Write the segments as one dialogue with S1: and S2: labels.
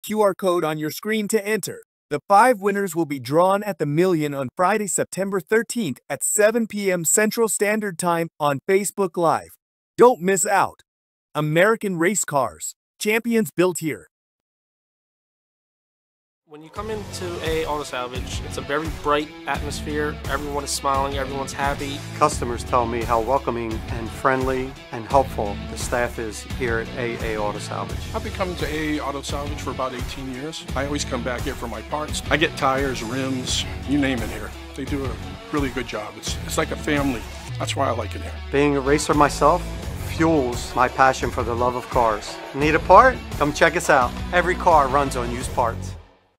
S1: QR code on your screen to enter. The 5 winners will be drawn at the Million on Friday, September 13th at 7 p.m. Central Standard Time on Facebook Live. Don't miss out. American Race Cars. Champions built here.
S2: When you come into AA Auto Salvage, it's a very bright atmosphere. Everyone is smiling, everyone's happy.
S3: Customers tell me how welcoming and friendly and helpful the staff is here at AA Auto Salvage.
S4: I've been coming to AA Auto Salvage for about 18 years. I always come back here for my parts. I get tires, rims, you name it here. They do a really good job. It's like a family. That's why I like it here.
S3: Being a racer myself fuels my passion for the love of cars. Need a part? Come check us out. Every car runs on used parts.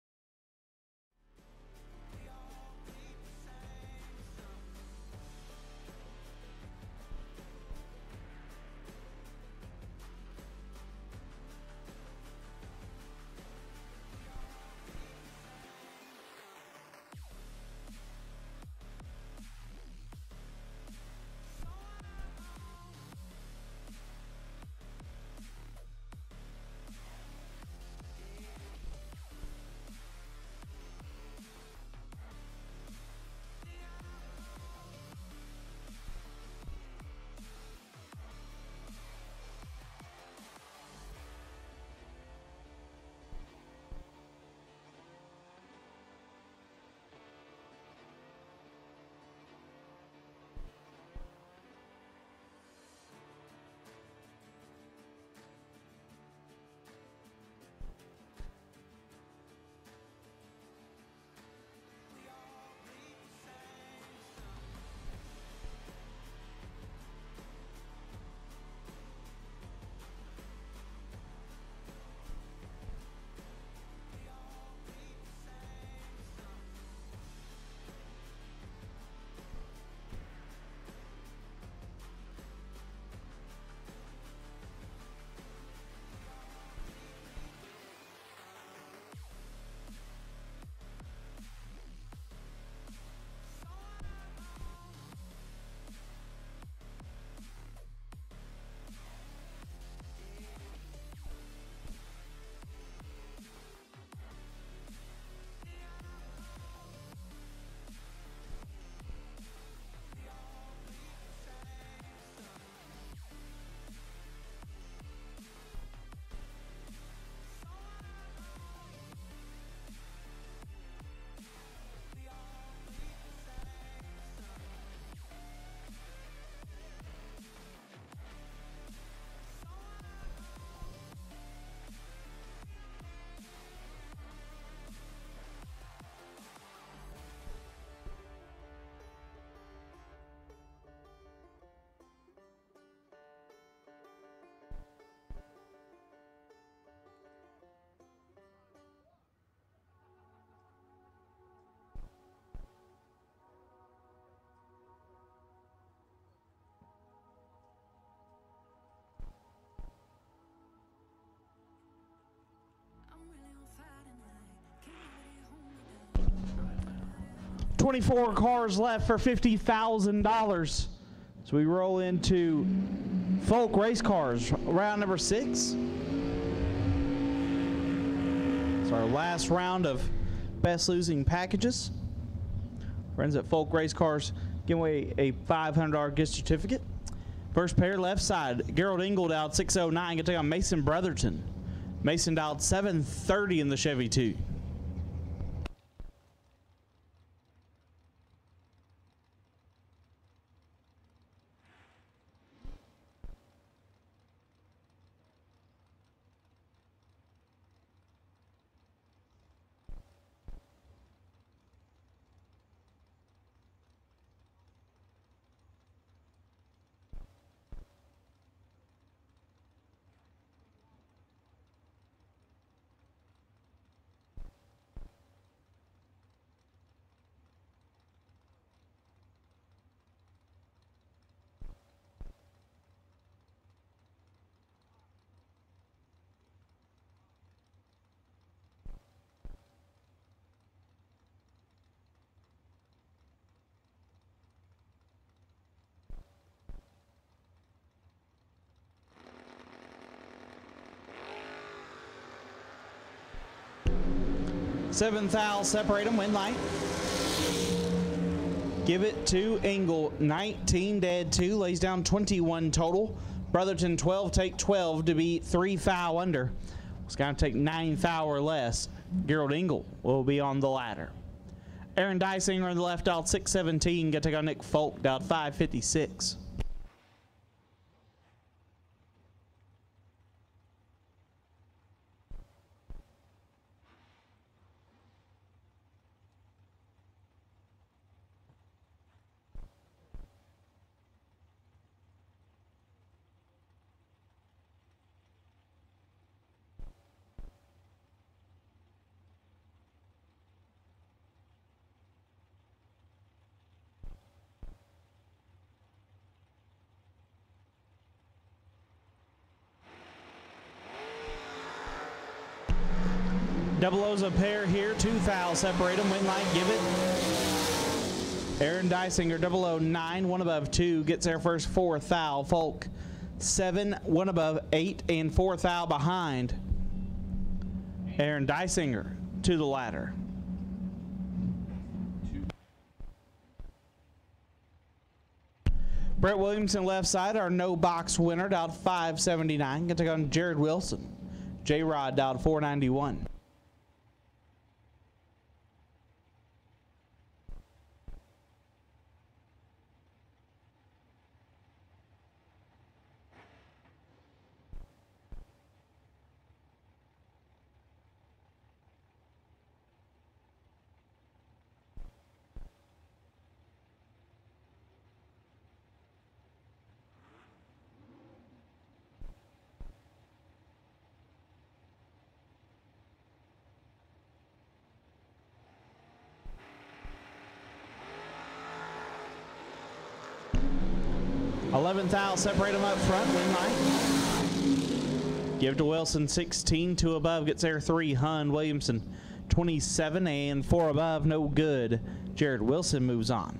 S5: $24 cars left for $50,000. So we roll into Folk Race Cars, round number 6. It's our last round of best losing packages. Friends at Folk Race Cars give away a $500 gift certificate. First pair left side, Gerald Engel dialed 609, gonna take on Mason Brotherton. Mason dialed 730 in the Chevy 2. Seventh foul, separate them, win light. Give it to Engle, 19 dead, 2, lays down 21 total. Brotherton 12, take 12 to be 3 foul under. It's going to take 9 foul or less. Gerald Engle will be on the ladder. Aaron Dysinger on the left out 6:17. Going to take on Nick Folk out 5:56. Double O's a pair here, 2 fouls, separate them, win light, give it. Aaron Dysinger, 009, 1 above 2, gets there first, 4 foul. Folk, 7, 1 above 8, and 4 foul behind. Aaron Dysinger to the ladder. Brett Williamson left side, our no box winner, down 579. Going to take on Jared Wilson. J-Rod down 491. Eleventh foul, separate them up front, win light. Give to Wilson, 16, 2 above, gets there 3. Hun Williamson, 27, and 4 above, no good. Jared Wilson moves on.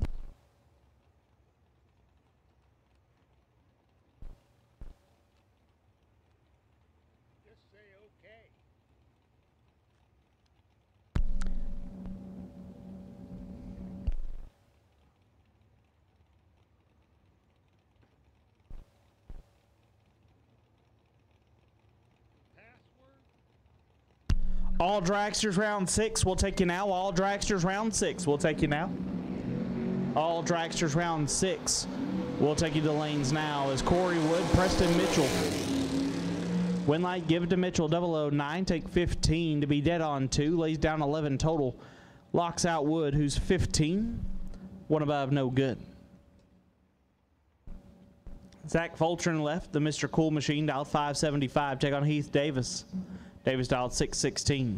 S5: All dragsters round 6, we'll take you now. All dragsters round 6, we'll take you now. All dragsters round 6, we'll take you to lanes now. As Corey Wood, Preston Mitchell. Win light, give it to Mitchell, 009, take 15 to be dead on 2, lays down 11 total. Locks out Wood, who's 15, 1 above, no good. Zach Fultron left, the Mr. Cool Machine, dialed 575, take on Heath Davis. Davis dialed 616.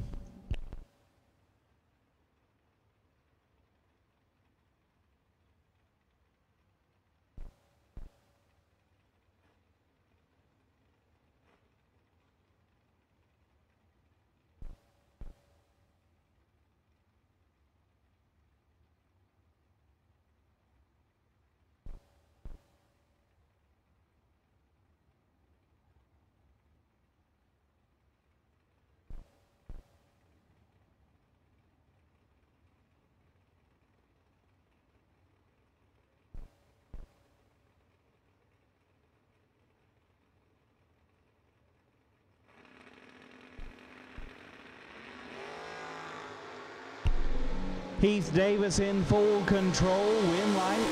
S5: Heath Davis in full control, win light.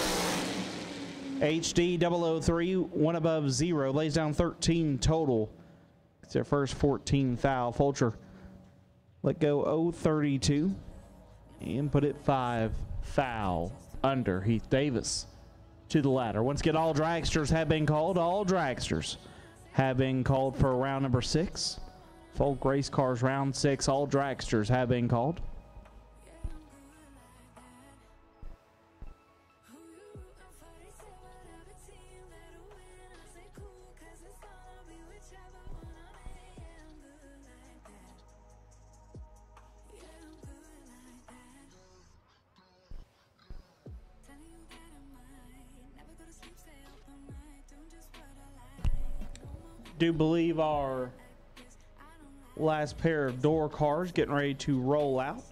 S5: HD 003, 1 above 0, lays down 13 total. It's their first 14 foul. Fulcher let go 032 and put it 5 foul under. Heath Davis to the ladder. Once again, all dragsters have been called. All dragsters have been called for round number 6. Folk race cars round 6. All dragsters have been called. Do believe our last pair of door cars getting ready to roll out.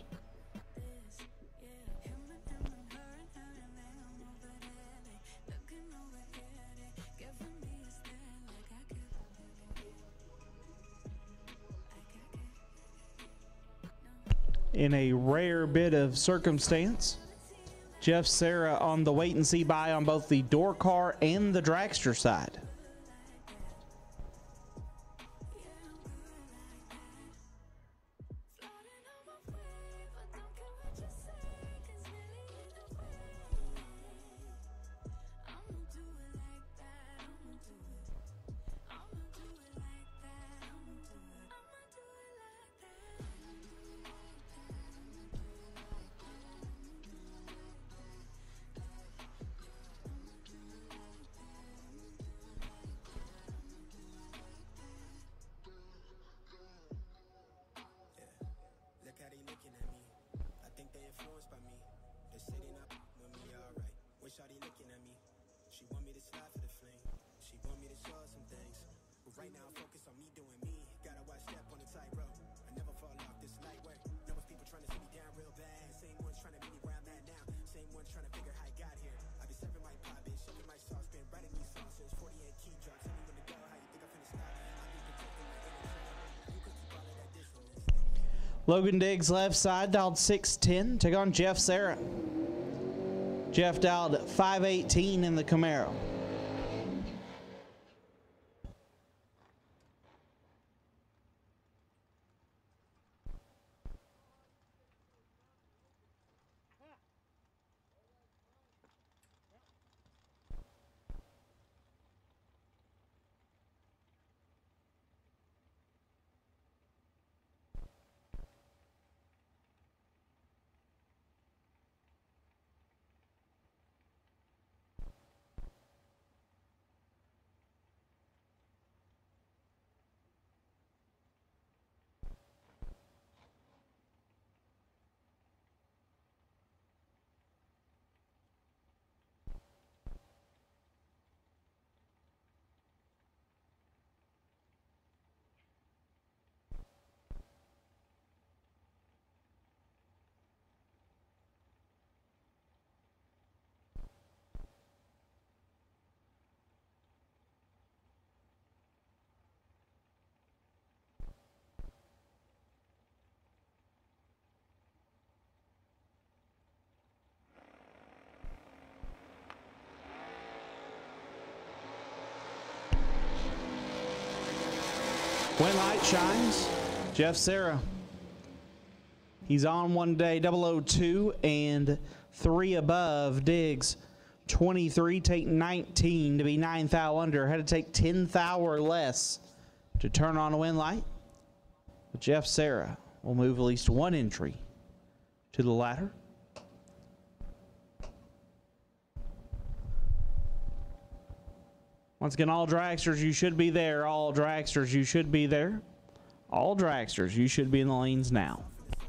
S5: In a rare bit of circumstance, Jeff Serra on the wait and see buy on both the door car and the dragster side. Logan Diggs left side, dialed 610, take on Jeff Serra. Jeff dialed 518 in the Camaro. When light shines, Jeff Serra. He's on one day, 002 and 3 above. Diggs, 23, take 19 to be 9 thou under. Had to take 10 thou or less to turn on a win light. But Jeff Serra will move at least one entry to the ladder. Once again, all dragsters, you should be there. All dragsters, you should be there. All dragsters, you should be in the lanes now.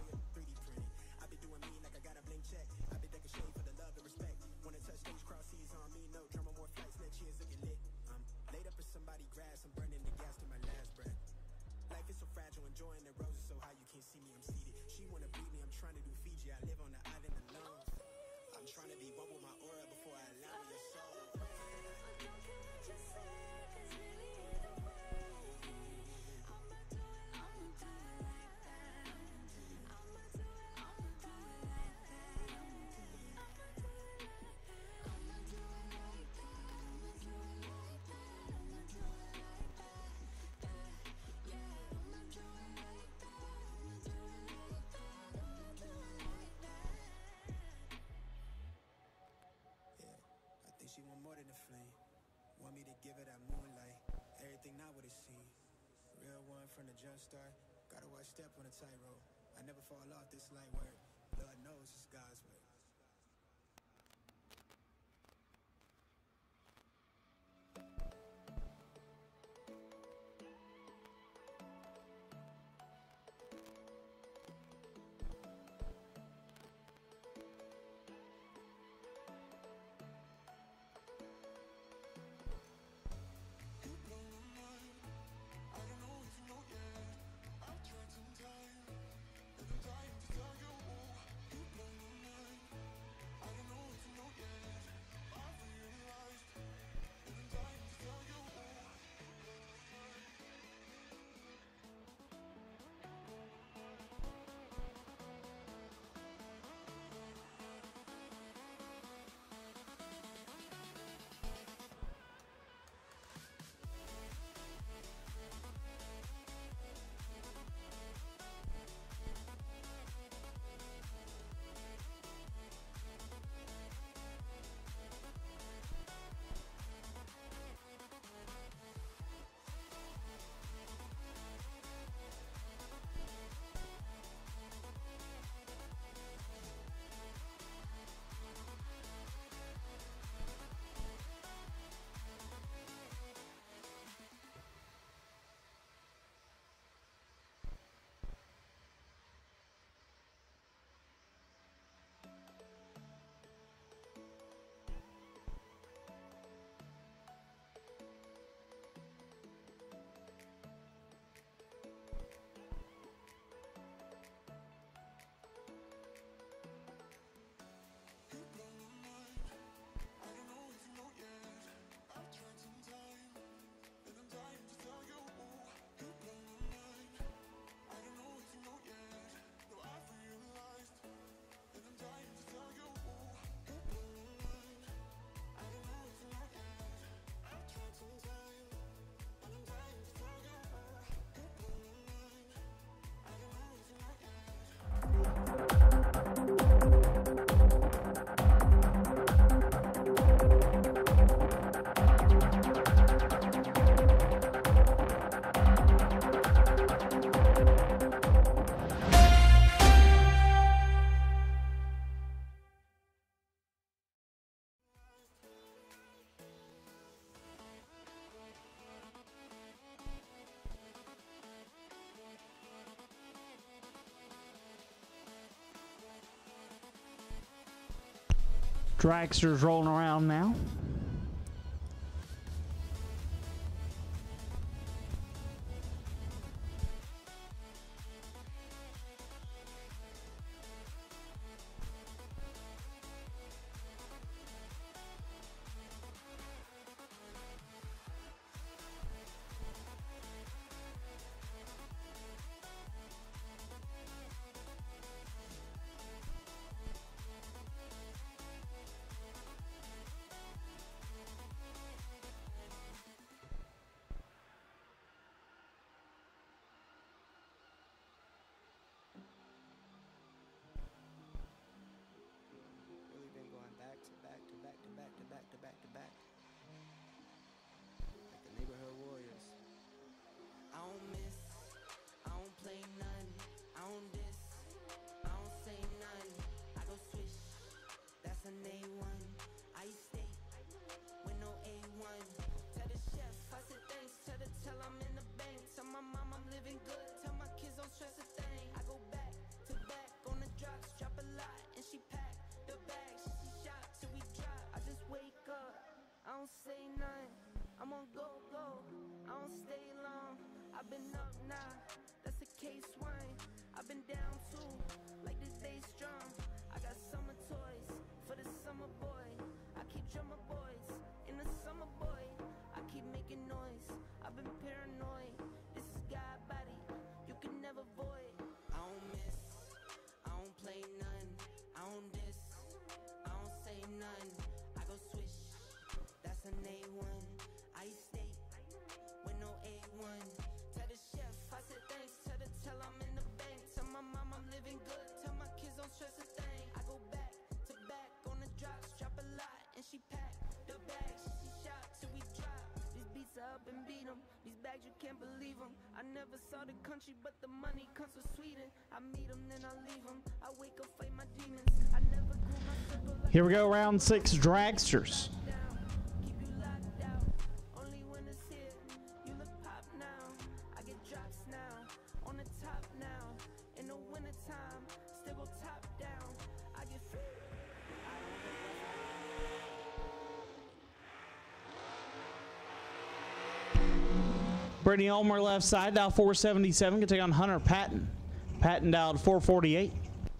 S6: From the jump start, gotta watch step on a tightrope. I never fall off this light work. Lord knows it's God's way.
S5: Dragster's rolling around now.
S6: Really been going back to back to back to back to back to back to back. Like the neighborhood warriors.
S7: I don't miss, I don't play none, I don't diss, I don't say none, I go swish, that's an A1, I stay with no A1, tell the chef, I said thanks, tell I'm in the bank, tell my mom I'm living good, tell my kids don't stress a thing, I go back to back on the drops, drop a lot, and she pack the bags, she shot till we drop, I just wake up, I don't say none, I'm on go, I don't stay long, I've been up now, that's a case one. I've been down too, like this bass drum. I got summer toys for the summer boy. I keep drummer boys in the summer boy. I keep making noise. I've been paranoid. This is God body, you can never void. I don't miss, I don't play none. I don't diss, I don't say none. I go swish, that's an A1. I stay with no A1. Tell the chef, I said thanks, tell I'm in the bank, tell my mom I'm living good, tell my kids don't stress a thing. I go back to back on the drops, drop a lot, and she pack the bags, she shot till we drop. These beats are up and beat 'em, these bags you can't believe 'em. I never saw the country, but the money comes from Sweden. I meet 'em, then I leave 'em. I wake up, fight my demons. I never grew my circle like
S5: Here we go, round 6, Dragsters.
S7: keep you locked out. Only when it's here, you look pop now. I get drops now, on the top now. In the wintertime, still go top down. I get free.
S5: Brittany Ulmer left side, dial 477, can take on Hunter Patton. Patton dialed 448.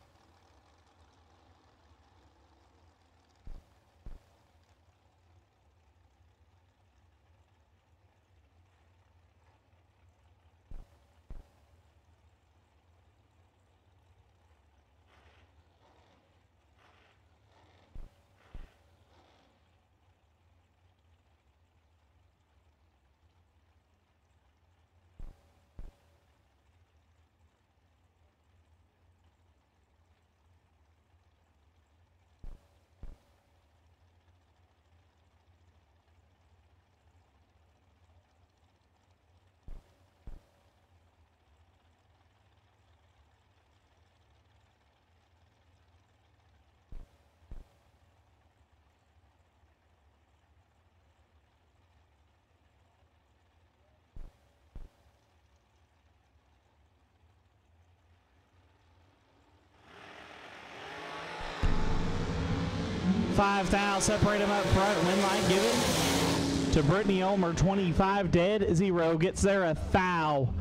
S5: Five thou, separate them up front. Win line given to Brittany Ulmer. 25 dead, 0 gets there a thou.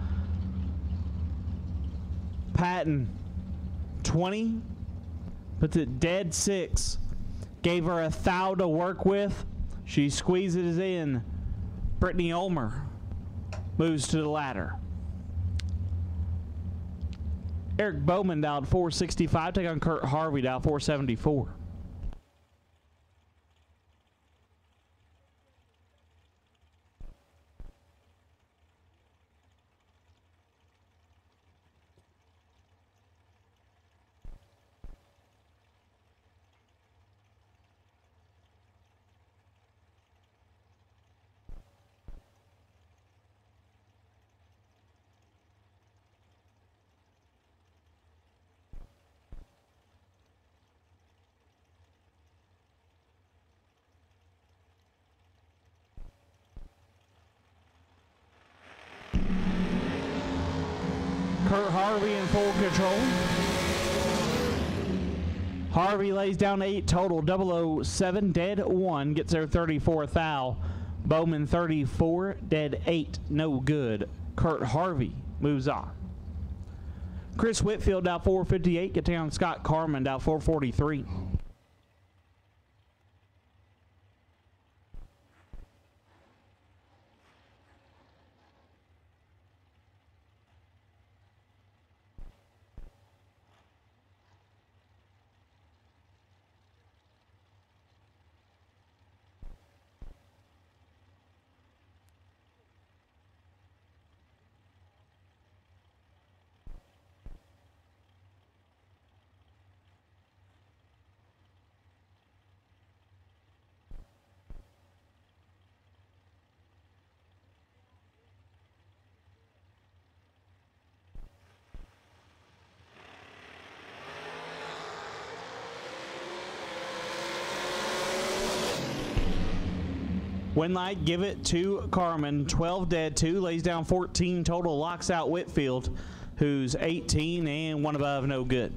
S5: Patton 20 puts it dead 6. Gave her a thou to work with. She squeezes in. Brittany Ulmer moves to the ladder. Eric Bowman dialed 465. Take on Kurt Harvey, dial 474. Kurt Harvey in full control. Harvey lays down 8 total. 007, dead 1, gets their 34th thou. Bowman 34, dead 8, no good. Kurt Harvey moves on. Chris Whitfield down 458, get down Scott Carman down 443. Winlight, give it to Carman. 12 dead, 2, lays down 14 total, locks out Whitfield, who's 18 and 1 above, no good.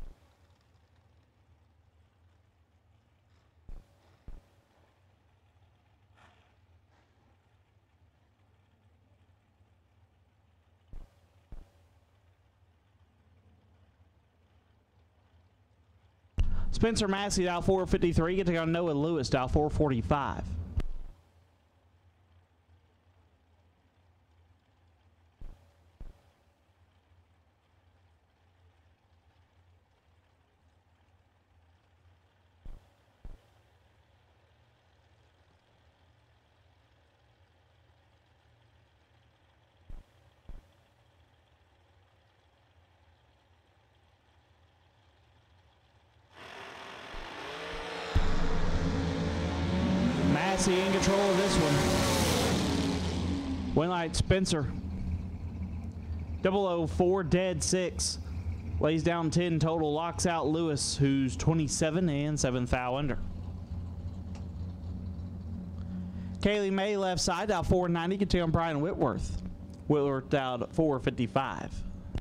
S5: Spencer Massey, dial 453, get to go Noah Lewis, dial 445. Massey in control of this one. Winlight Spencer. 004, dead 6. Lays down 10 total, locks out Lewis, who's 27 and 7th thou under. Kaylee May left side, out 490, can take on Brian Whitworth. Whitworth out 455.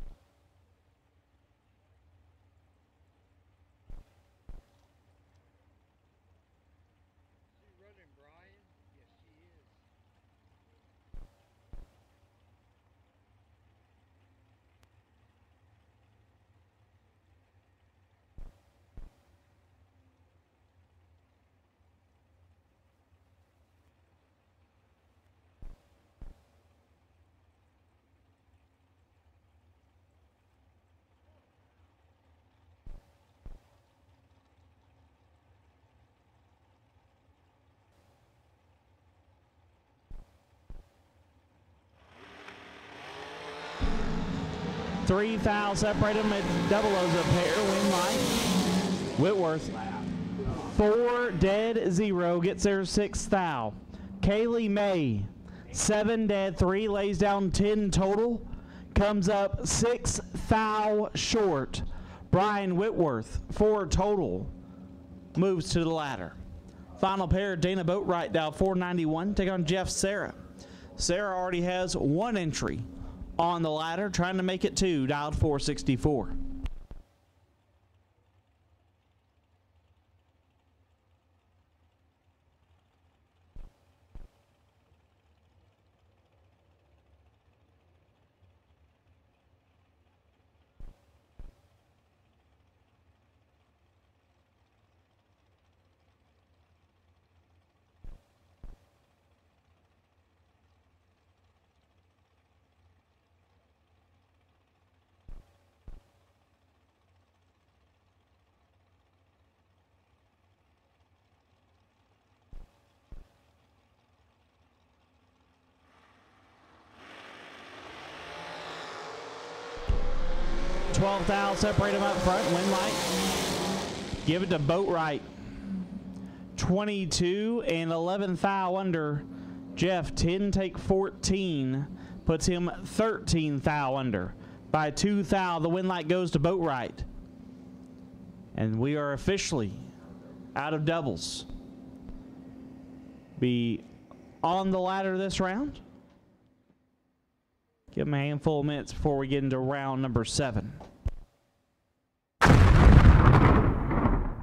S5: Three fouls separate them at 00's a pair. Winlight. Whitworth. 4 dead, 0 gets their 6th thou. Kaylee May. 7 dead, 3 lays down 10 total. Comes up 6 thou short. Brian Whitworth, 4 total. Moves to the ladder. Final pair, Dana Boatwright down 491. Take on Jeff Sarah. Sarah already has 1 entry on the ladder, trying to make it 2, dialed 464. Twelve thou, separate them up front. Winlight. Give it to Boatwright. 22 and 11th thou under. Jeff 10 take 14 puts him 13 thou under. By 2 thou, the Winlight goes to Boatwright. And we are officially out of doubles. Be on the ladder this round. Give them a handful of minutes before we get into round number 7.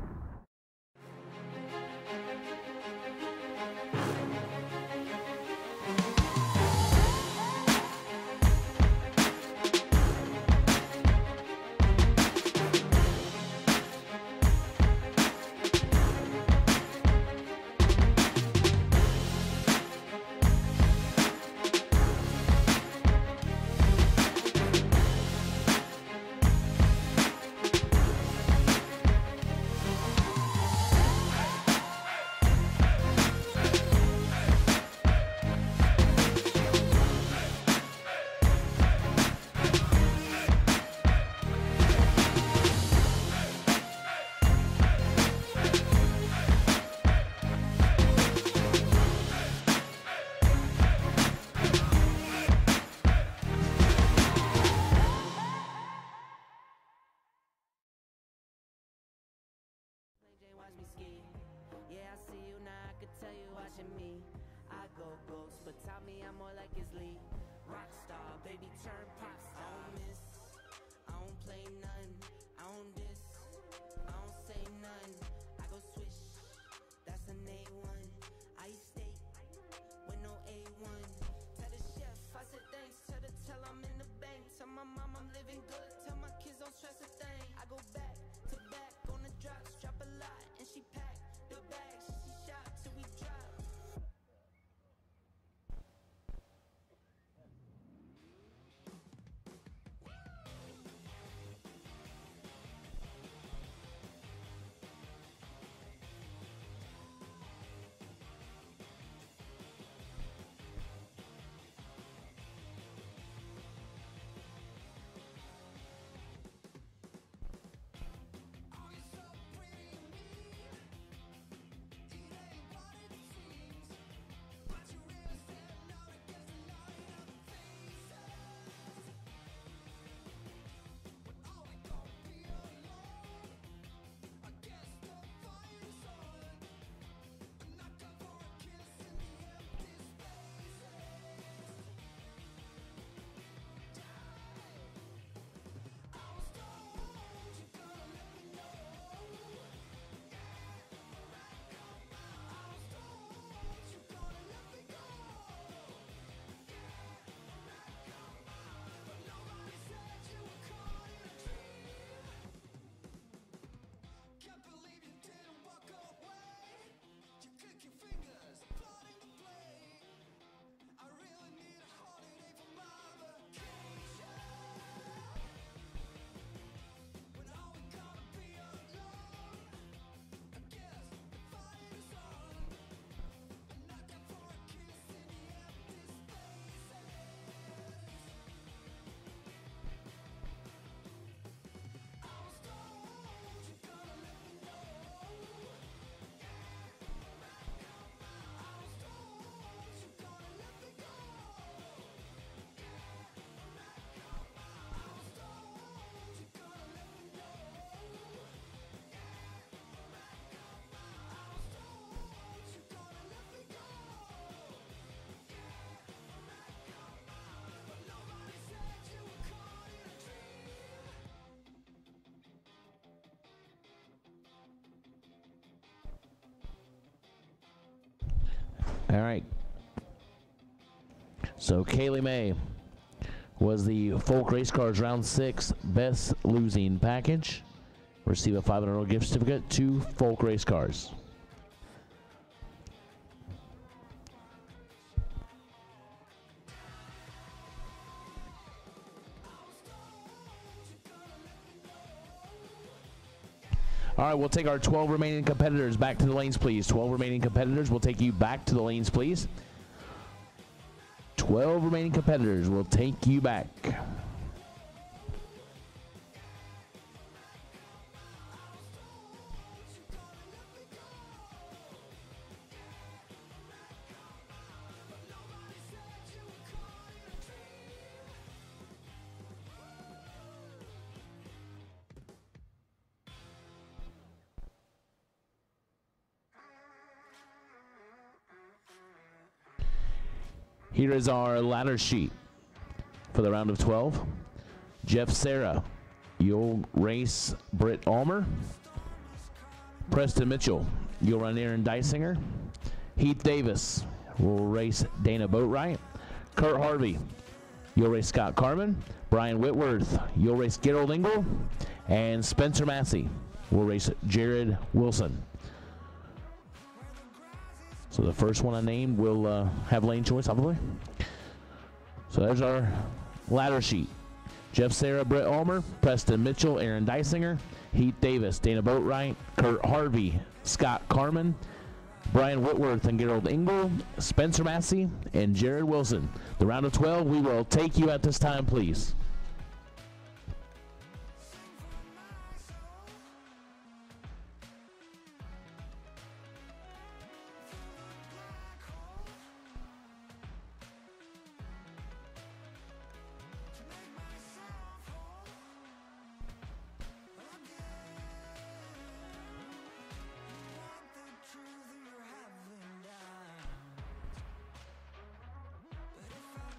S7: is Lee. Rockstar, baby, turn pop star. I don't miss, I don't play none. I don't diss, I don't say none. I go swish, that's an A1. I eat steak with no A1. Tell the chef, I said thanks. Tell I'm in the bank. Tell my mom I'm living good. Tell my kids don't stress a thing. I go back to back on the drops. Drop a lot and she pack the bags. She shot till we drop.
S8: All right. So Kaylee May was the Folk Race Cars Round 6 Best Losing Package. Receive a $500 gift certificate to Folk Race Cars. All right, we'll take our 12 remaining competitors back to the lanes, please. 12 remaining competitors will take you back to the lanes, please. 12 remaining competitors will take you back. Here is our ladder sheet for the round of 12. Jeff Serra, you'll race Britt Ulmer. Preston Mitchell, you'll run Aaron Dysinger. Heath Davis will race Dana Boatwright. Kurt Harvey, you'll race Scott Carman. Brian Whitworth, you'll race Gerald Engel. And Spencer Massey will race Jared Wilson. So the first one I named will have lane choice, probably. So there's our ladder sheet. Jeff Serra, Britt Ulmer, Preston Mitchell, Aaron Dysinger, Heath Davis, Dana Boatwright, Kurt Harvey, Scott Carman, Brian Whitworth and Gerald Engel, Spencer Massey, and Jared Wilson. The round of 12, we will take you at this time, please.
S7: But if I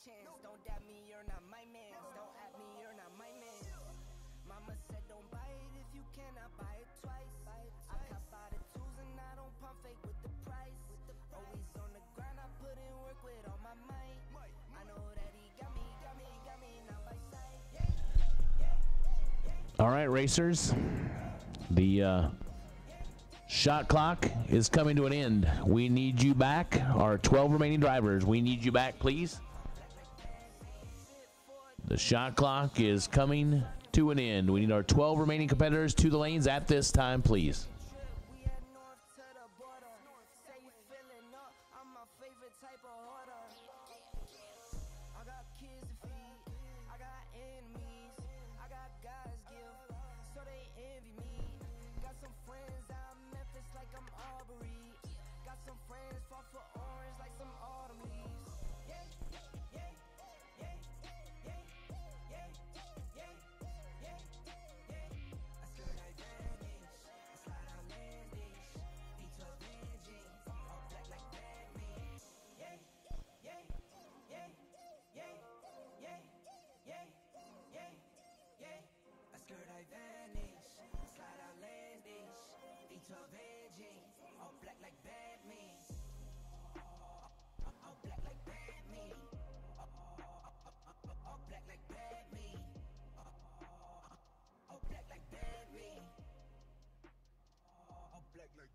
S7: chance. Don't doubt me, you're not my man. Don't at me, you're not my man. Mama said don't buy it if you cannot buy it twice. I cop by the tools and I don't pump fake with the price. Always on the grind, I put in work with all my might. I know that he got me, not by sight.
S8: All right, racers. The shot clock is coming to an end. We need you back. Our 12 remaining drivers, we need you back, please. The shot clock is coming to an end. We need our 12 remaining competitors to the lanes at this time, please.
S7: We head north to the border. Say you feeling up, I'm my favorite type of hoarder. I got kids to feed, I got enemies, I got guys give, so they envy me. Got some friends out in Memphis like I'm Aubrey. Got some friends fought for orange like some autumn leaves. Yeah, yeah, yeah, yeah, yeah, yeah, yeah, yeah. I skirt like bandage, I slide out landage, V12 engine, all black like Batman. Yeah, yeah, yeah, yeah, yeah, yeah, yeah, yeah. I skirt like bandage, I slide out landage, V12 engine, all black like Batman. All black like Batman. All black like Batman. All black like Batman. All black like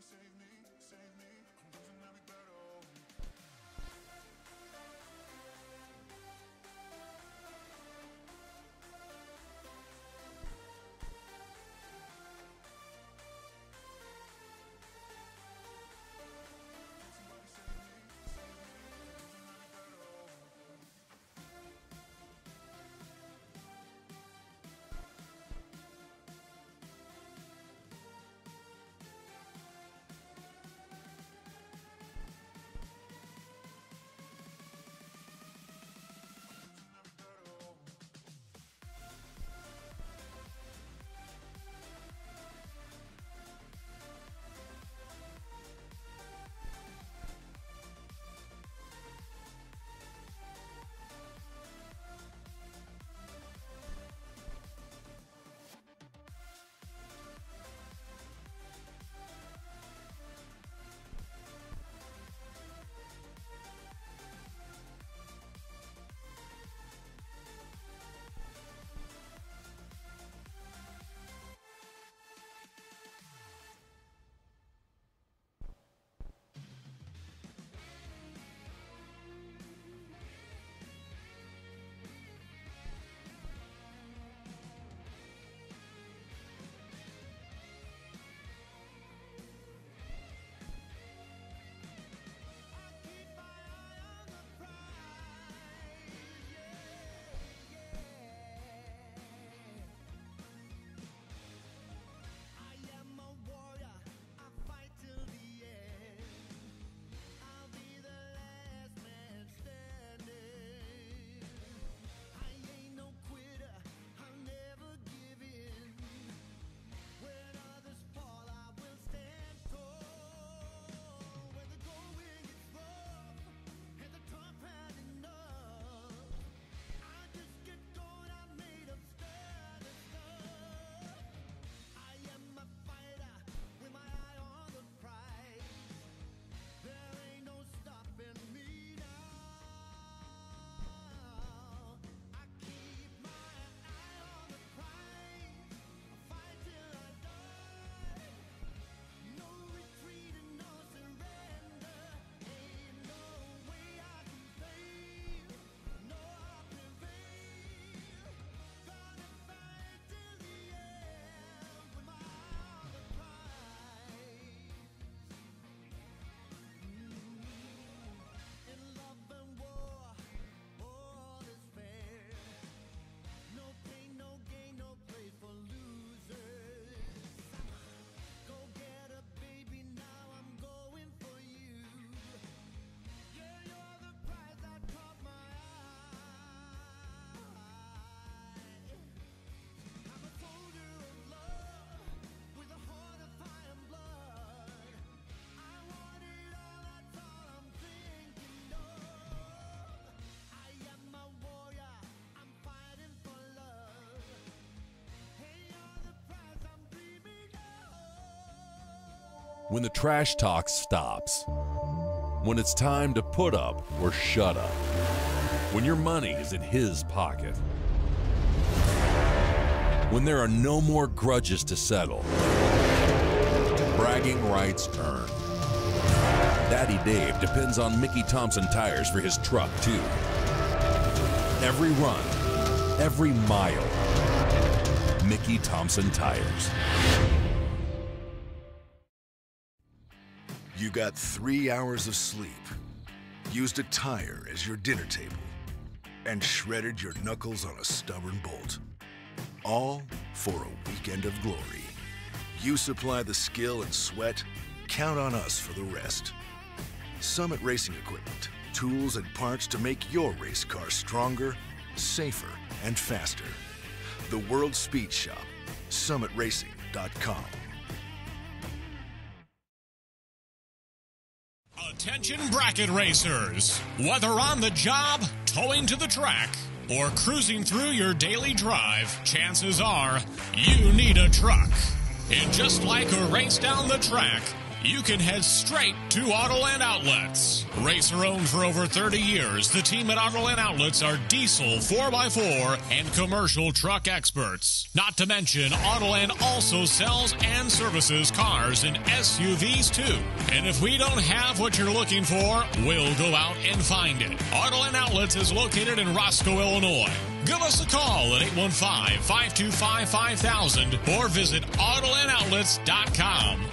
S9: when the trash talk stops, when it's time to put up or shut up, when your money is in his pocket, when there are no more grudges to settle, bragging rights earned. Daddy Dave depends on Mickey Thompson tires for his truck, too. Every run, every mile, Mickey Thompson tires.
S10: You got 3 hours of sleep, used a tire as your dinner table, and shredded your knuckles on a stubborn bolt. All for a weekend of glory. You supply the skill and sweat, count on us for the rest. Summit Racing Equipment, tools and parts to make your race car stronger, safer, and faster. The World Speed Shop, summitracing.com.
S11: Attention bracket racers! Whether on the job, towing to the track, or cruising through your daily drive, chances are you need a truck. And just like a race down the track, you can head straight to Autoland Outlets. Racer owned for over 30 years, the team at Autoland Outlets are diesel 4x4 and commercial truck experts. Not to mention, Autoland also sells and services cars and SUVs too. And if we don't have what you're looking for, we'll go out and find it. Autoland Outlets is located in Roscoe, Illinois. Give us a call at 815-525-5000 or visit AutolandOutlets.com.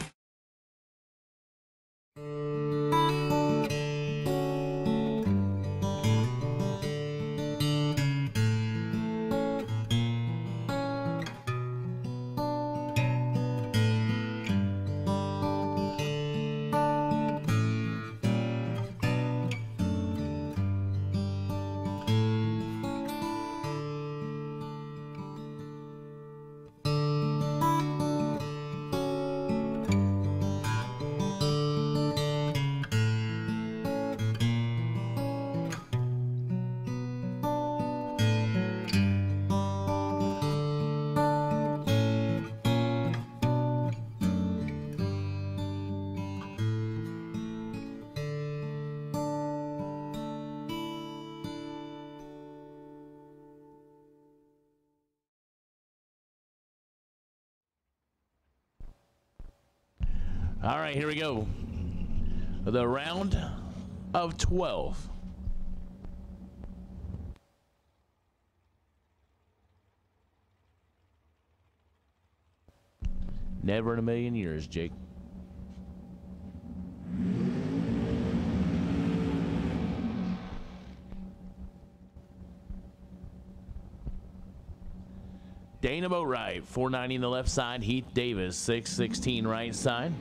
S8: All right, here we go. The round of 12. Never in a million years, Jake. Dana Boatwright, 490 in the left side. Heath Davis, 616 right side.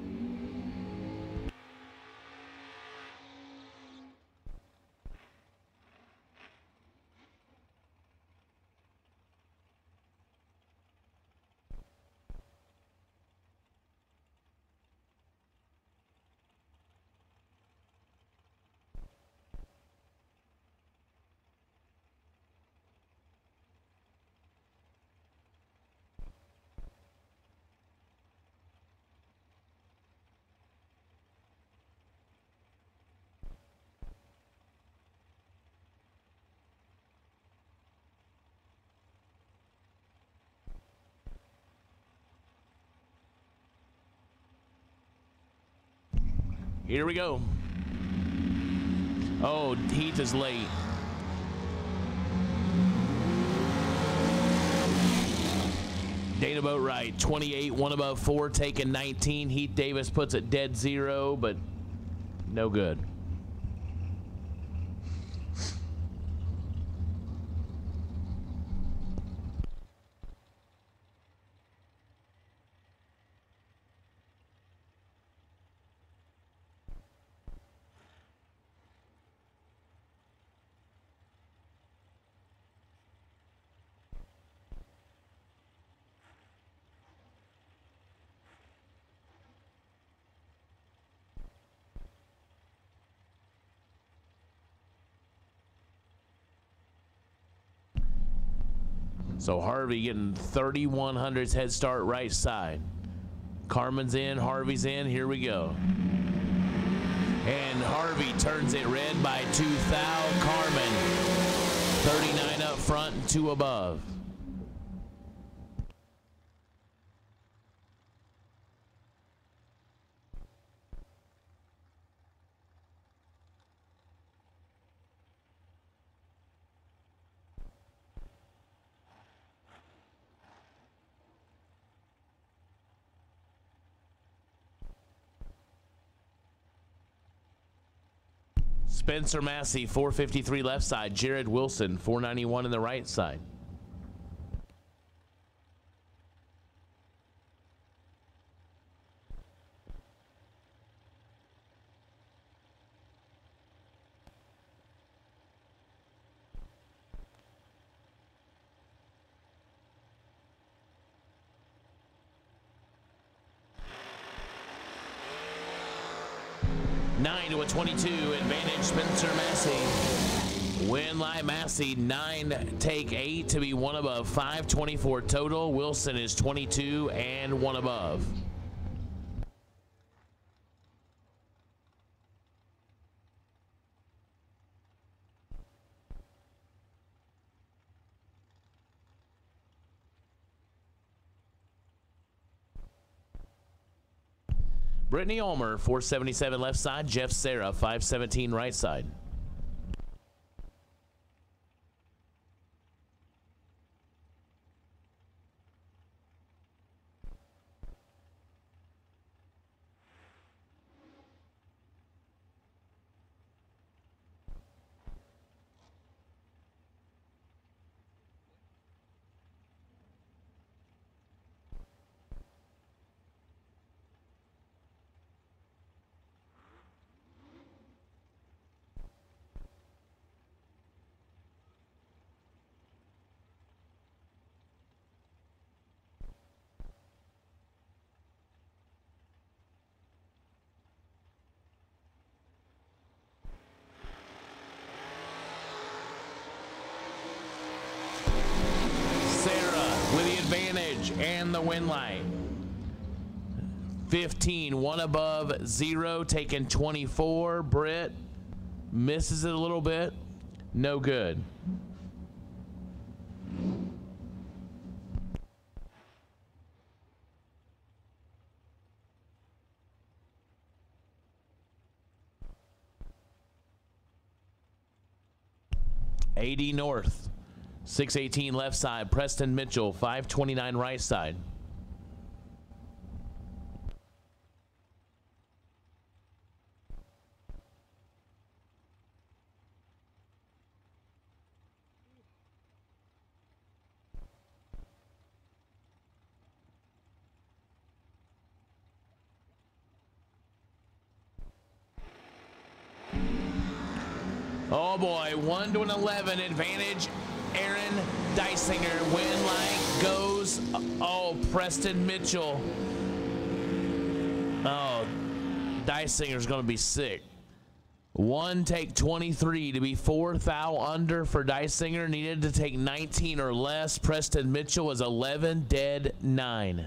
S8: Here we go. Oh, Heath is late. Dana Boatwright, 28, one above 4, taking 19. Heath Davis puts it dead 0, but no good. So Harvey getting 3100's head start right side. Carmen's in, Harvey's in, here we go. And Harvey turns it red by 2 thou. Carmen, 39 up front and 2 above. Spencer Massey, 453 left side. Jared Wilson, 491 in the right side. Nine to a 22 advantage, Spencer Massey. Winlight Massey, 9 take 8 to be 1 above, 524 total. Wilson is 22 and 1 above. Brittany Ulmer, 477 left side. Jeff Sarah, 517 right side. And the win line. 15, one above, 0, taking 24. Britt misses it a little bit. No good. AD North. 618 left side. Preston Mitchell, 529 right side. Oh boy, 1 to an 11 advantage. Aaron Dysinger, win line goes. Oh, Preston Mitchell. Oh, Dysinger's going to be sick. 1 take 23 to be 4 thou under for Dysinger. Needed to take 19 or less. Preston Mitchell is 11 dead 9.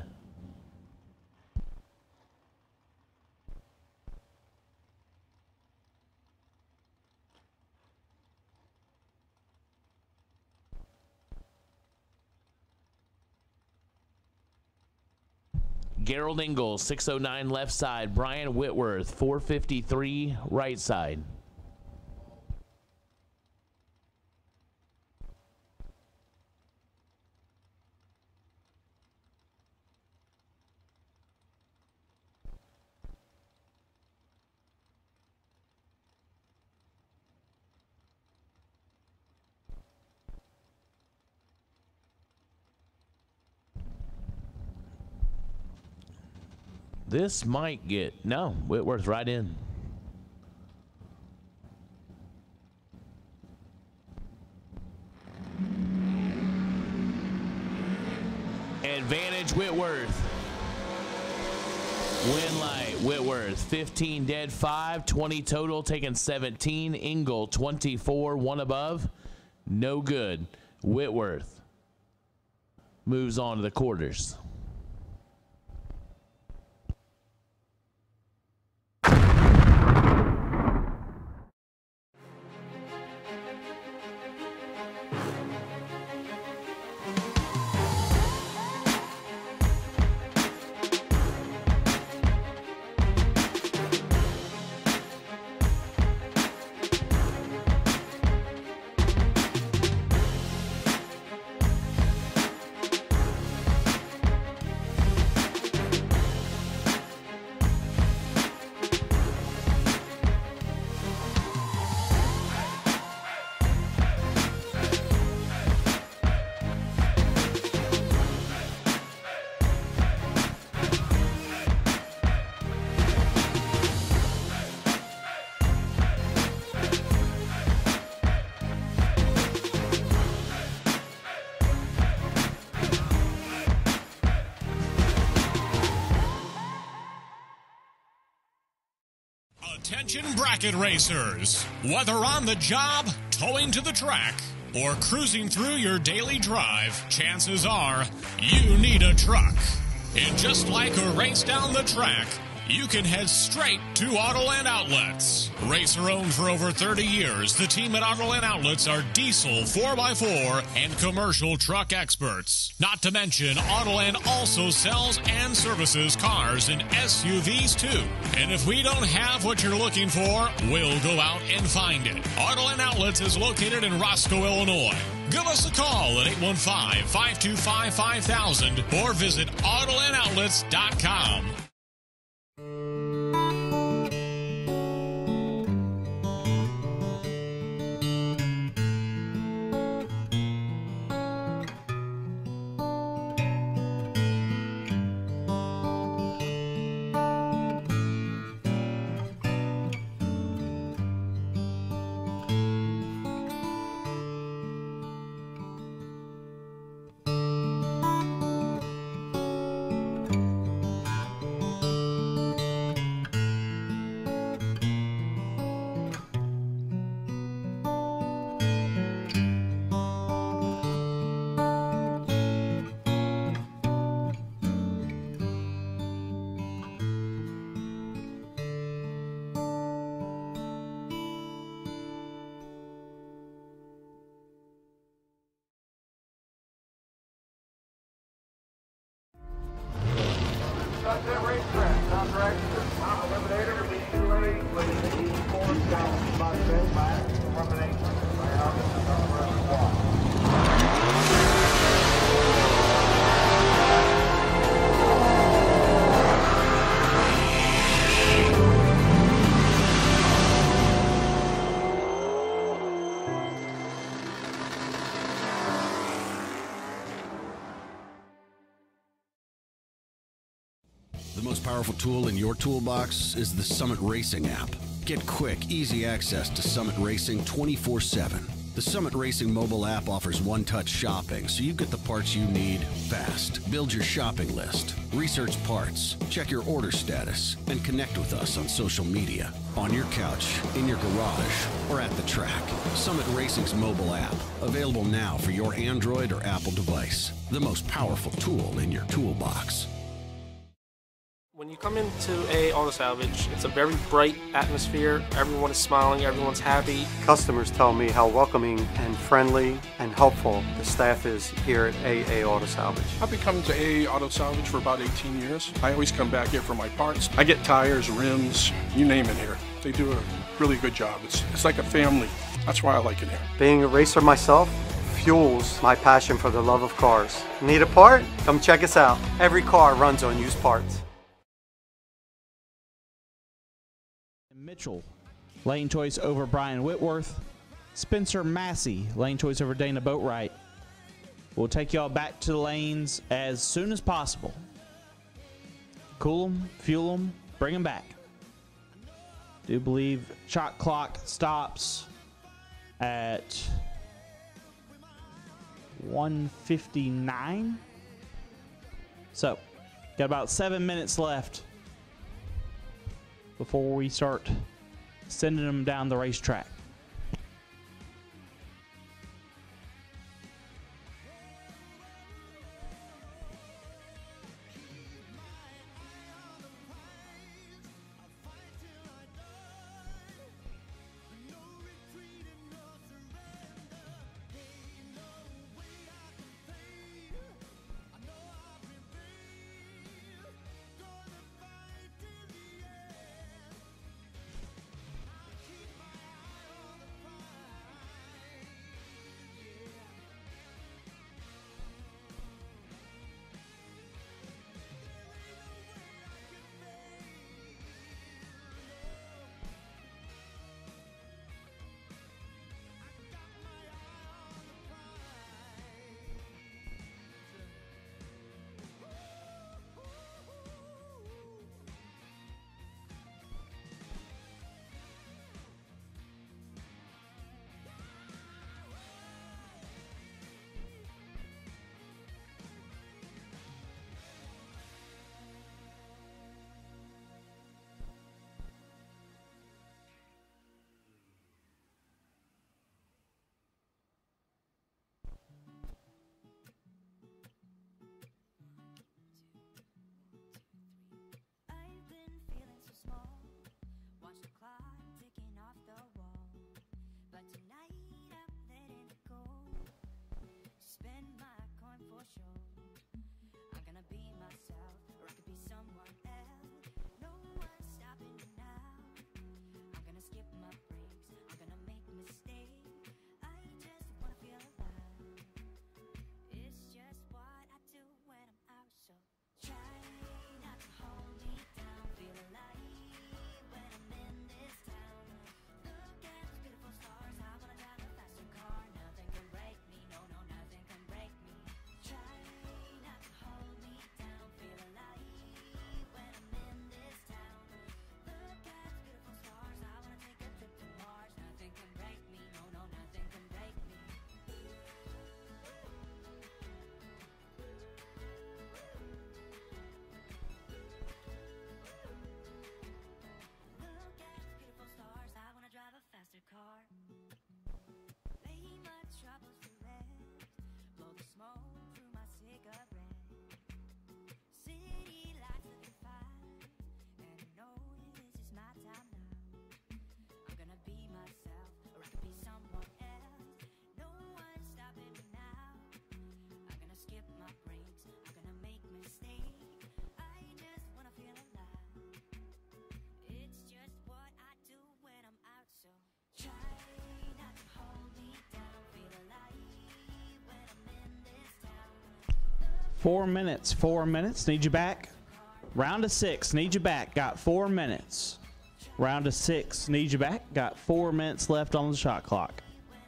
S8: Gerald Ingalls, 609 left side. Brian Whitworth, 453 right side. This might get, no, Whitworth right in. Advantage Whitworth. Win light Whitworth, 15 dead 5, 20 total, taking 17. Ingle, 24, 1 above, no good. Whitworth moves on to the quarters.
S11: Attention bracket racers. Whether on the job, towing to the track, or cruising through your daily drive, chances are you need a truck. And just like a race down the track, you can head straight to Autoland Outlets. Racer owned for over 30 years, the team at Autoland Outlets are diesel 4x4 and commercial truck experts. Not to mention, Autoland also sells and services cars and SUVs too. And if we don't have what you're looking for, we'll go out and find it. Autoland Outlets is located in Roscoe, Illinois. Give us a call at 815-525-5000 or visit AutolandOutlets.com.
S12: The most powerful tool in your toolbox is the Summit Racing app. Get quick, easy access to Summit Racing 24/7. The Summit Racing mobile app offers one-touch shopping, so you get the parts you need fast. Build your shopping list, research parts, check your order status, and connect with us on social media, on your couch, in your garage, or at the track. Summit Racing's mobile app, available now for your Android or Apple device. The most powerful tool in your toolbox.
S2: When you come into AA Auto Salvage, it's a very bright atmosphere. Everyone is smiling, everyone's happy.
S3: Customers tell me how welcoming and friendly and helpful the staff is here at AA Auto Salvage.
S4: I've been coming to AA Auto Salvage for about 18 years. I always come back here for my parts. I get tires, rims, you name it here. They do a really good job. It's like a family. That's why I like it here.
S3: Being a racer myself fuels my passion for the love of cars. Need a part? Come check us out. Every car runs on used parts.
S5: Mitchell, lane choice over Brian Whitworth. Spencer Massey, lane choice over Dana Boatwright. We'll take y'all back to the lanes as soon as possible. Cool them, fuel them, bring them back. Do believe shot clock stops at 1:59. So, got about 7 minutes left before we start sending them down the racetrack. 4 minutes. 4 minutes. Need you back. Round of 6. Need you back. Got 4 minutes. Round of 6. Need you back. Got 4 minutes left on the shot clock.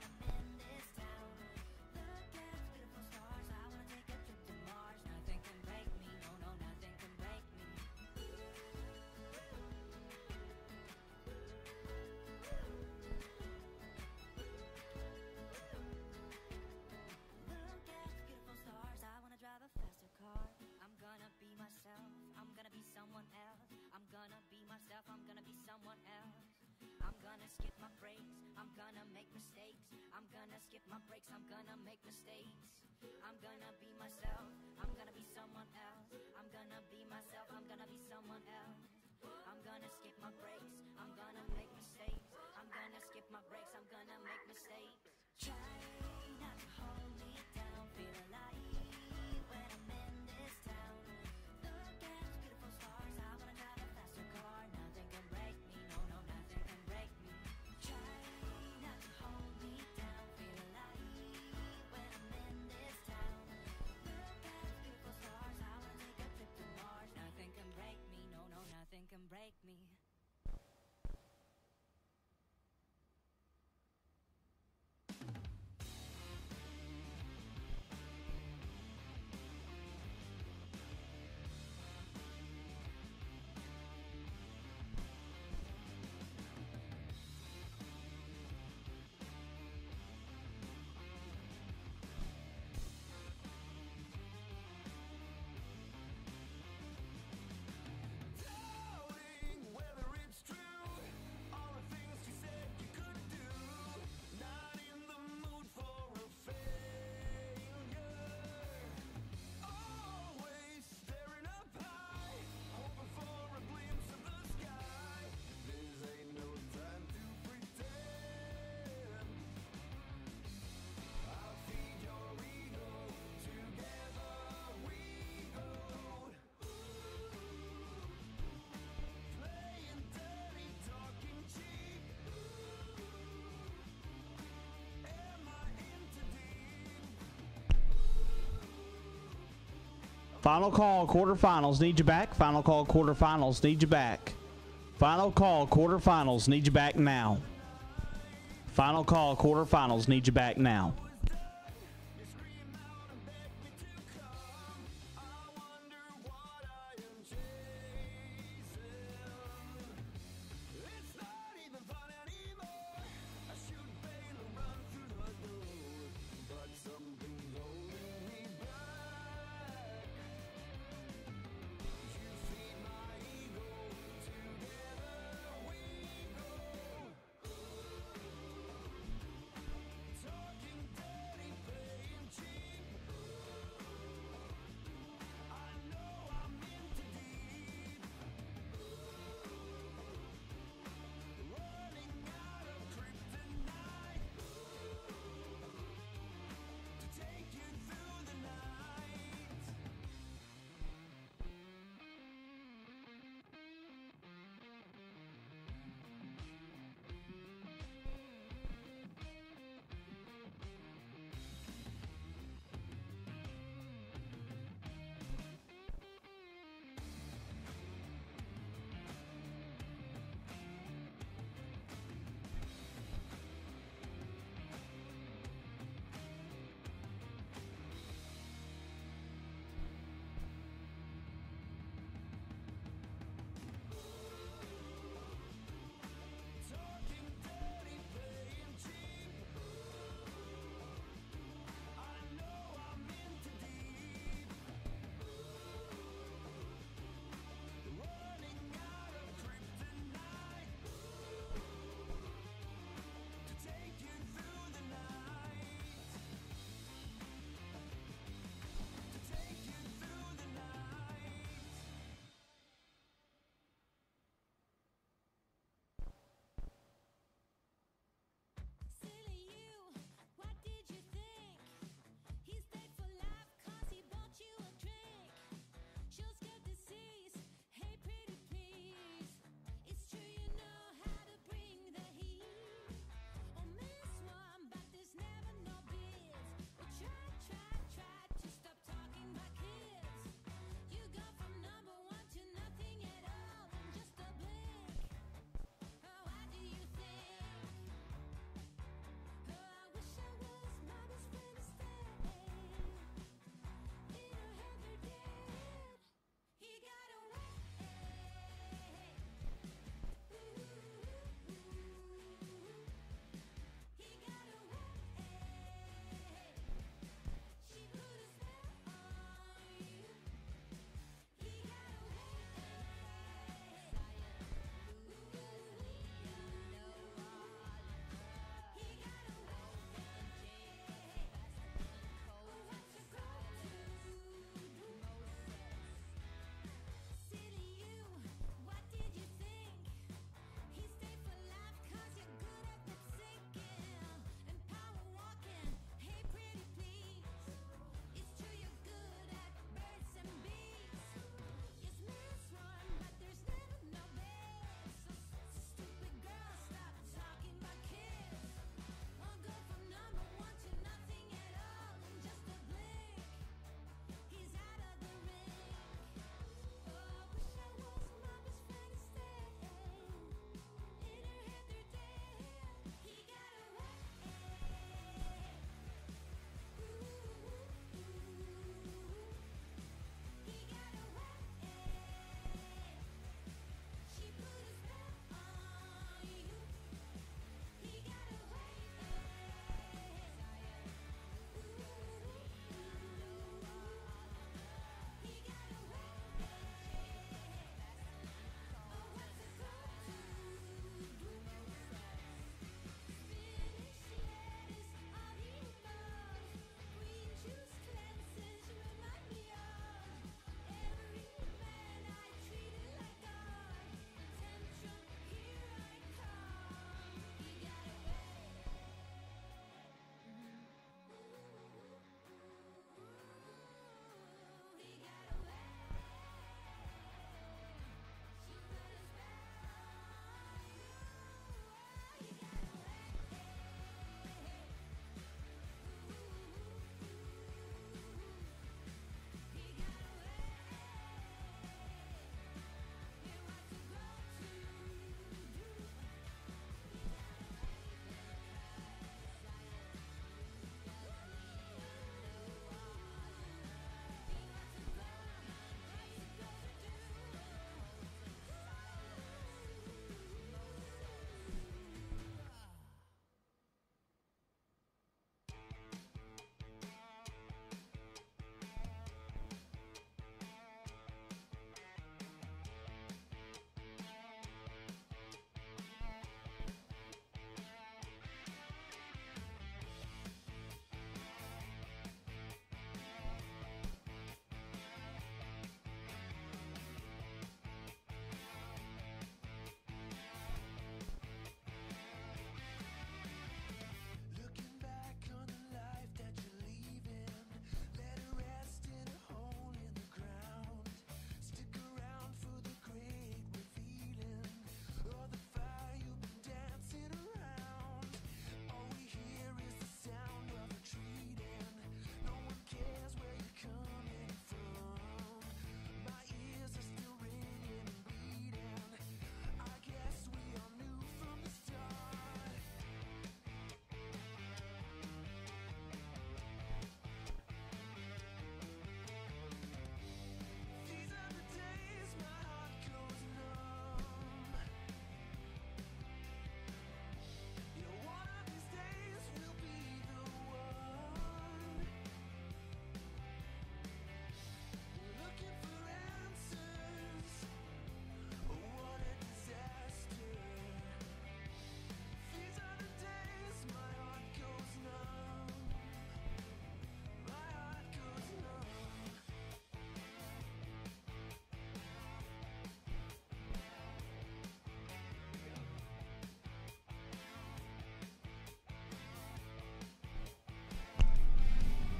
S5: Final call, quarterfinals, need you back. Final call, quarterfinals, need you back. Final call, quarterfinals, need you back now. Final call, quarterfinals, need you back now.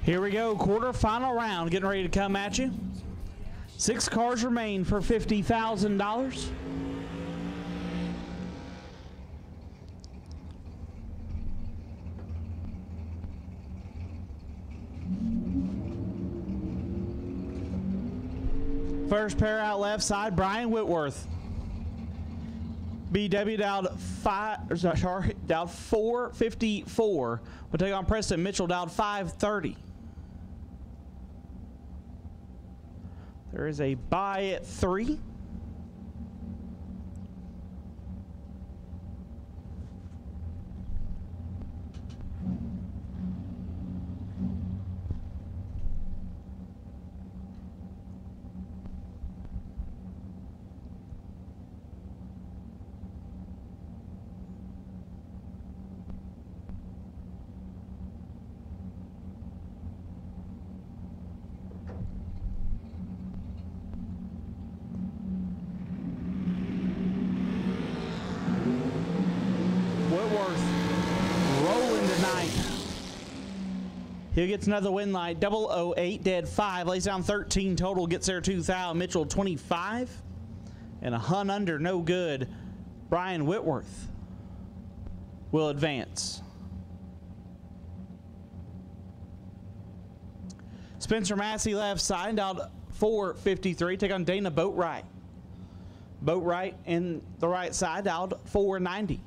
S5: Here we go, quarterfinal round, getting ready to come at you. 6 cars remain for $50,000. First pair out left side, Brian Whitworth. BW dialed 454. We'll take on Preston Mitchell, dialed 530. There is a bye at 3. He gets another win light. 008, dead 5. Lays down 13 total. Gets there 2,000. Mitchell 25. And a hun under, no good. Brian Whitworth will advance. Spencer Massey left side. Dialed 453. Take on Dana Boatwright. Boatwright in the right side. Dialed 490.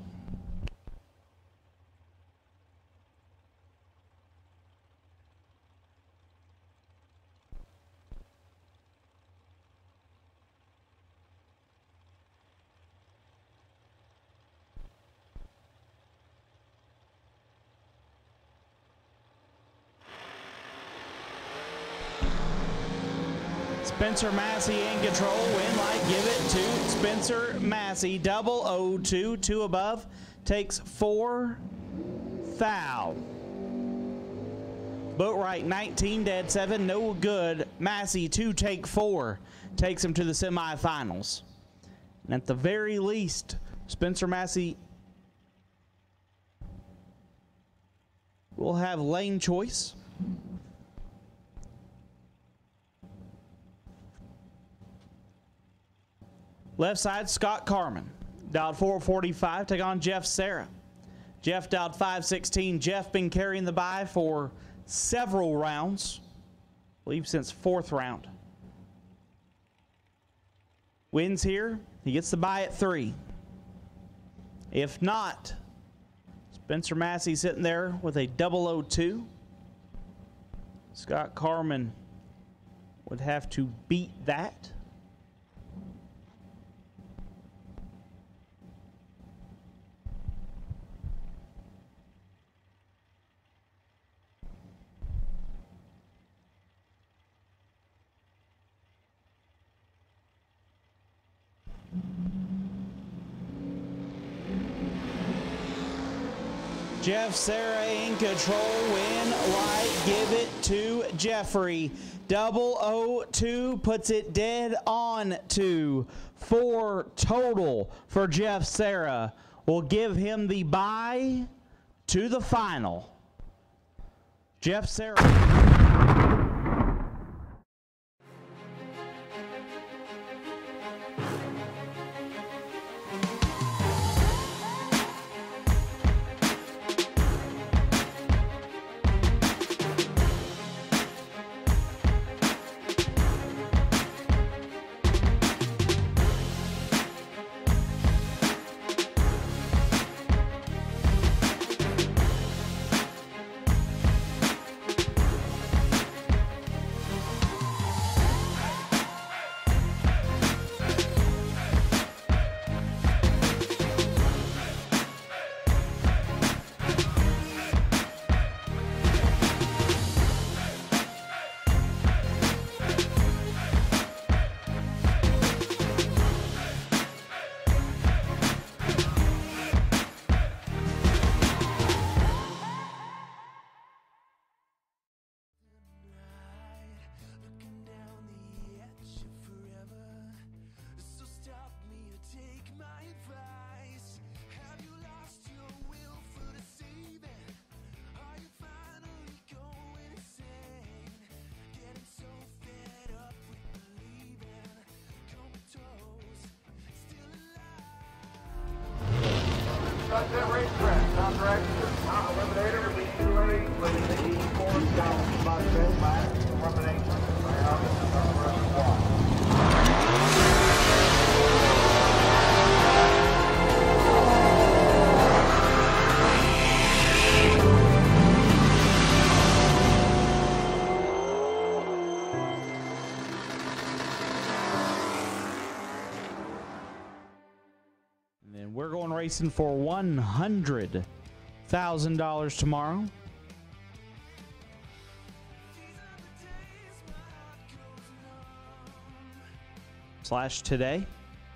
S5: Spencer Massey in control. Win light, give it to Spencer Massey. 002, 2 above. Takes 4 foul. Boatwright 19, dead 7, no good. Massey 2, take 4. Takes him to the semifinals. And at the very least, Spencer Massey will have lane choice. Left side, Scott Carman. Dialed 445, take on Jeff Serra. Jeff dialed 516. Jeff been carrying the bye for several rounds. I believe since 4th round. Wins here, he gets the bye at 3. If not, Spencer Massey sitting there with a 002. Scott Carman would have to beat that. Jeff Serra in control, win light, give it to Jeffrey. 002 puts it dead on to 4 total for Jeff Serra. Will give him the bye to the final. Jeff Serra.
S13: Sunset Racetrack, top right, eliminator, release 2 with the 84 down, spot 10, by elimination, by out,
S5: And we're going racing for $100,000 tomorrow. / today.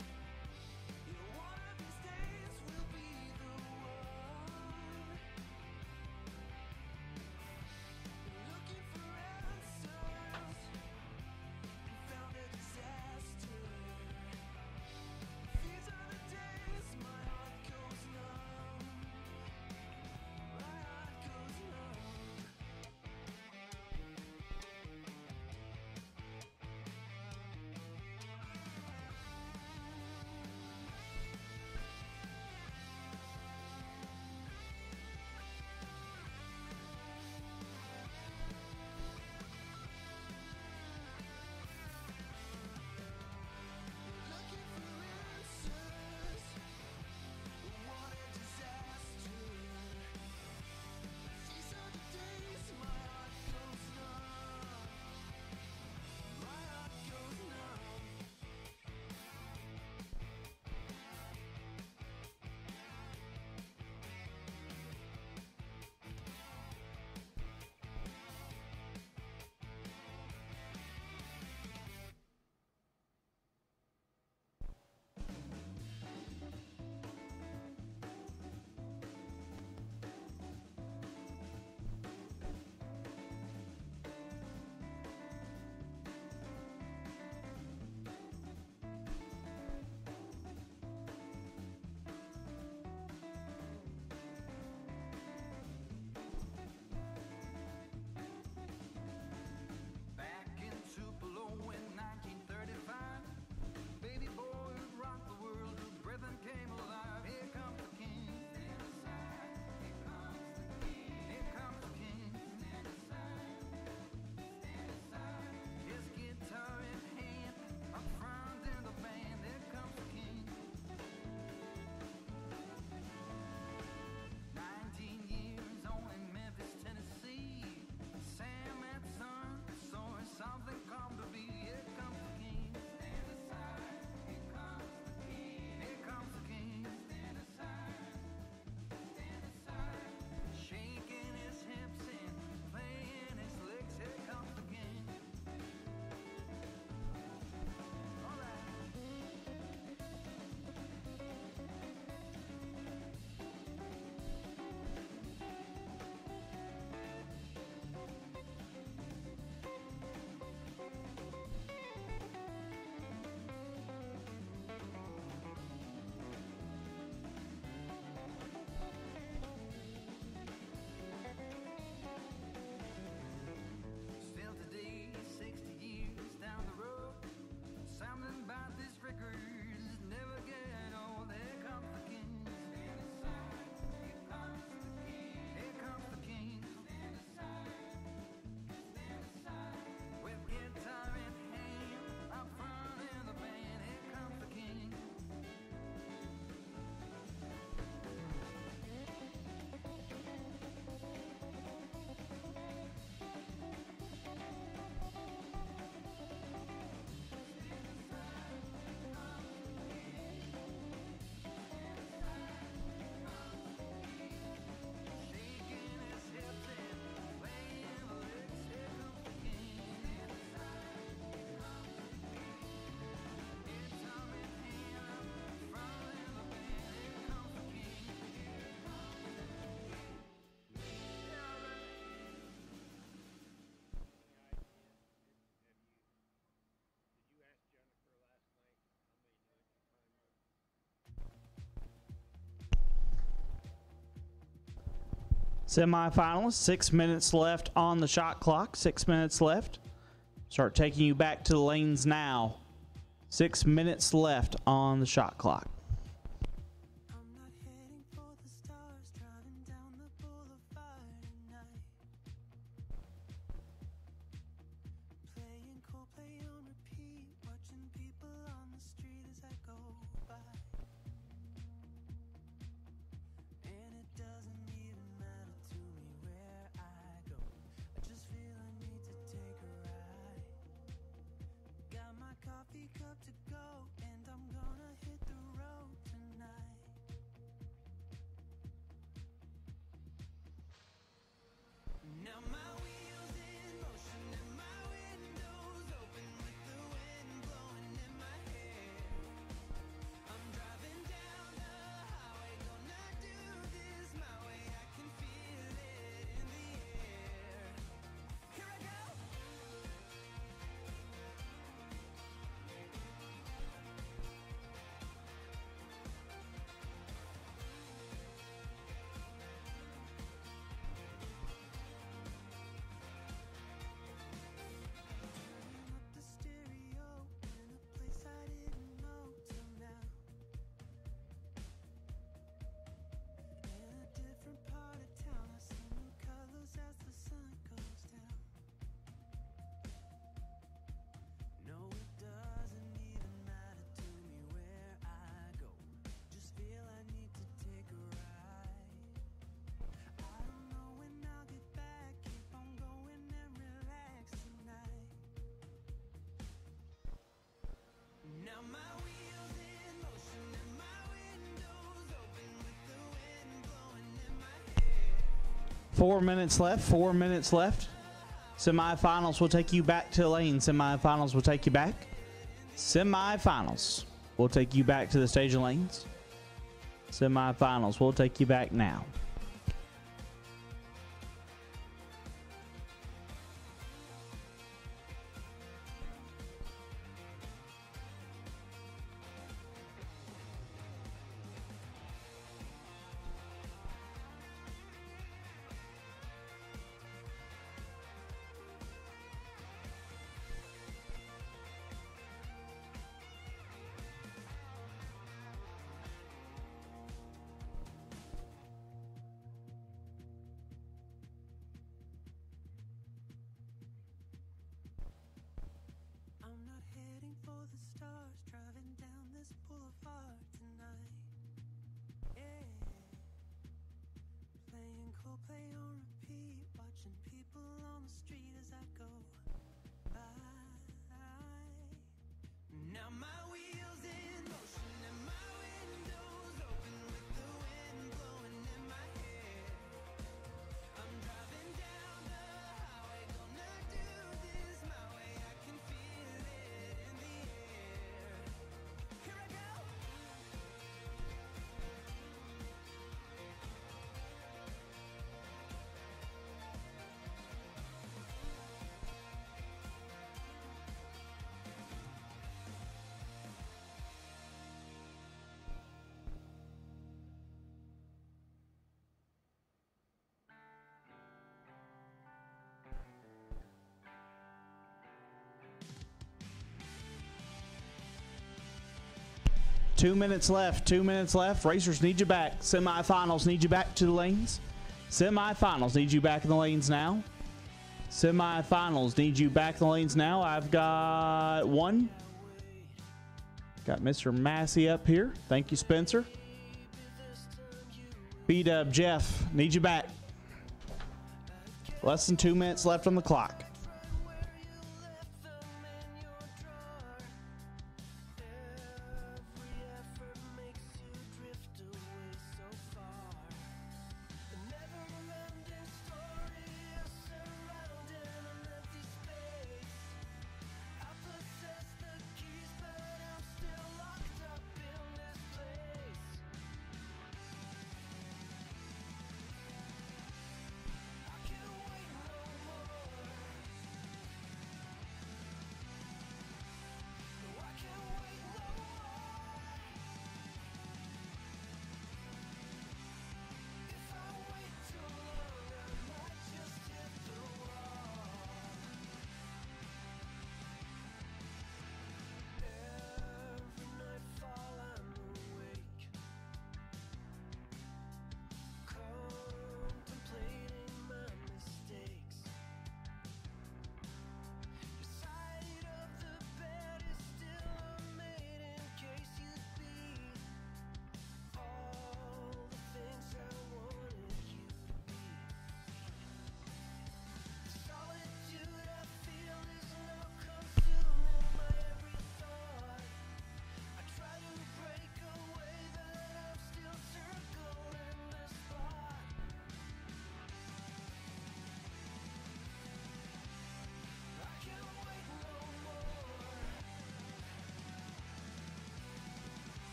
S5: Semifinalists, 6 minutes left on the shot clock. 6 minutes left. Start taking you back to the lanes now. 6 minutes left on the shot clock.
S7: I'm not heading for the
S5: 4 minutes left. 4 minutes left. Semifinals will take you back to the lane. Semifinals will take you back. Semifinals will take you back to the stage of lanes. Semifinals will take you back now. Two minutes left. 2 minutes left. Racers need you back. Semifinals need you back to the lanes. Semifinals need you back in the lanes now. Semifinals need you back in the lanes now. I've got one. Got Mr. Massey up here. Thank you, Spencer. B-Dub, Jeff, need you back. Less than 2 minutes left on the clock.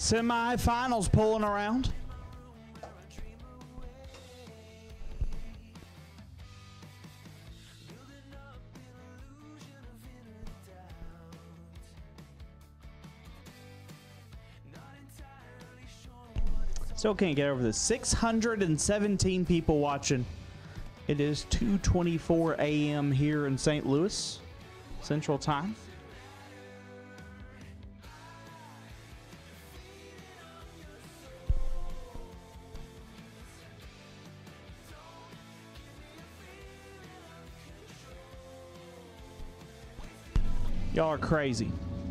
S5: Semi-finals pulling around. Still can't get over the 617 people watching. It is 2:24 a.m. here in St. Louis, Central Time. Y'all are crazy.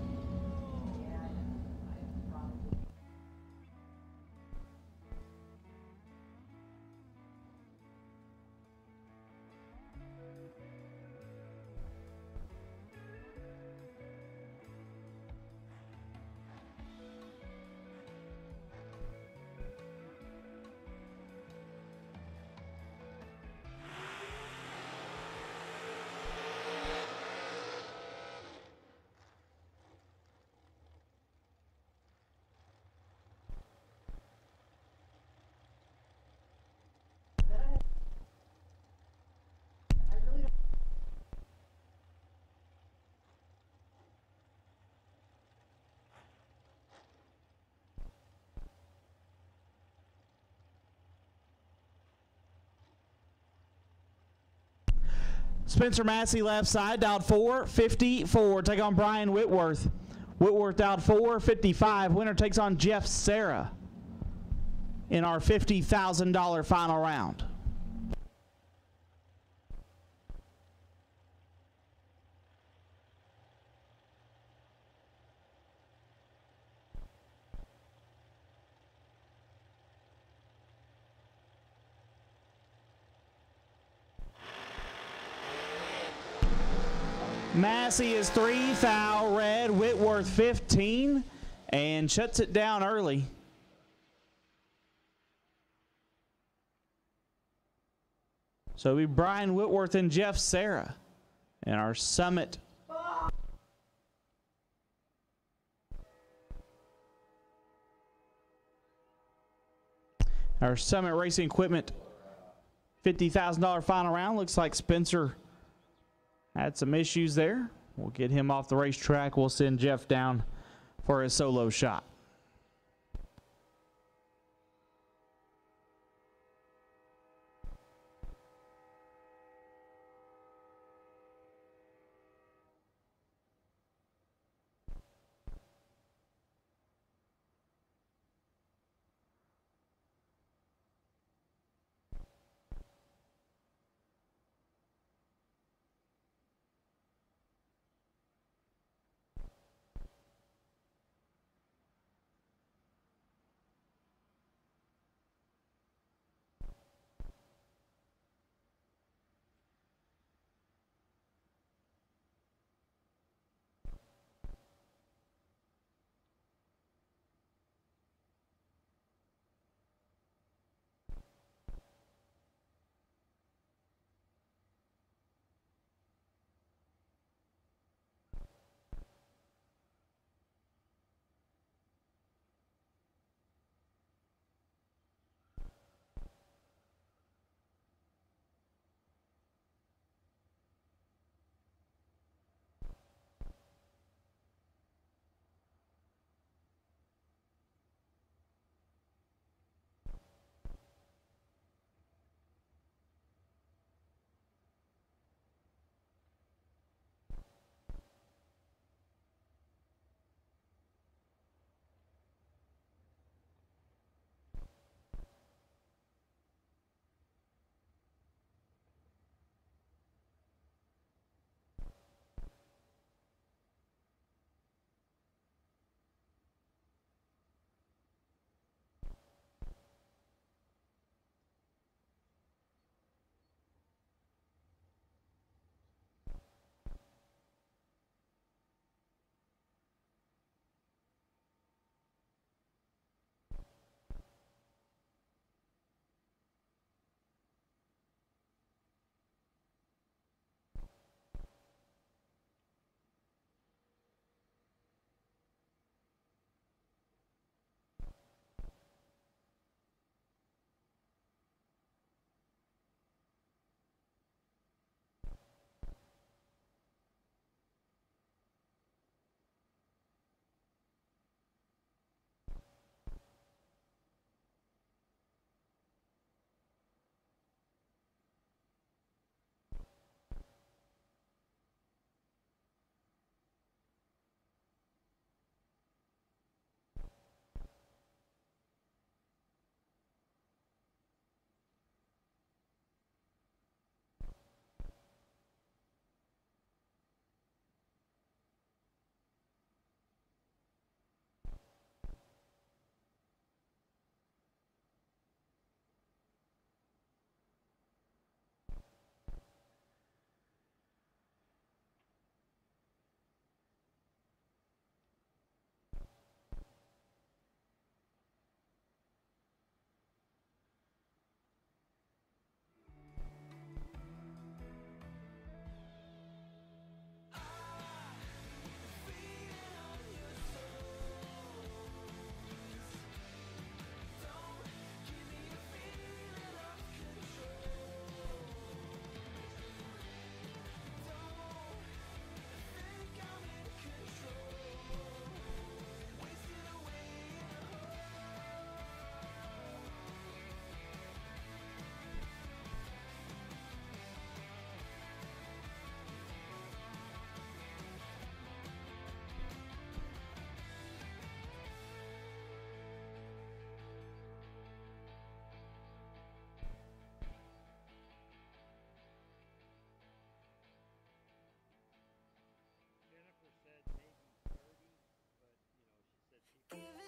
S5: Spencer Massey left side, dialed 454. Take on Brian Whitworth. Whitworth dialed 455. Winner takes on Jeff Sarah in our $50,000 final round. Massey is 3 thou red, Whitworth 15, and shuts it down early. So it'll be Brian Whitworth and Jeff Sarah in our Summit. Our Summit Racing Equipment $50,000 final round. Looks like Spencer had some issues there. We'll get him off the racetrack. We'll send Jeff down for a solo shot.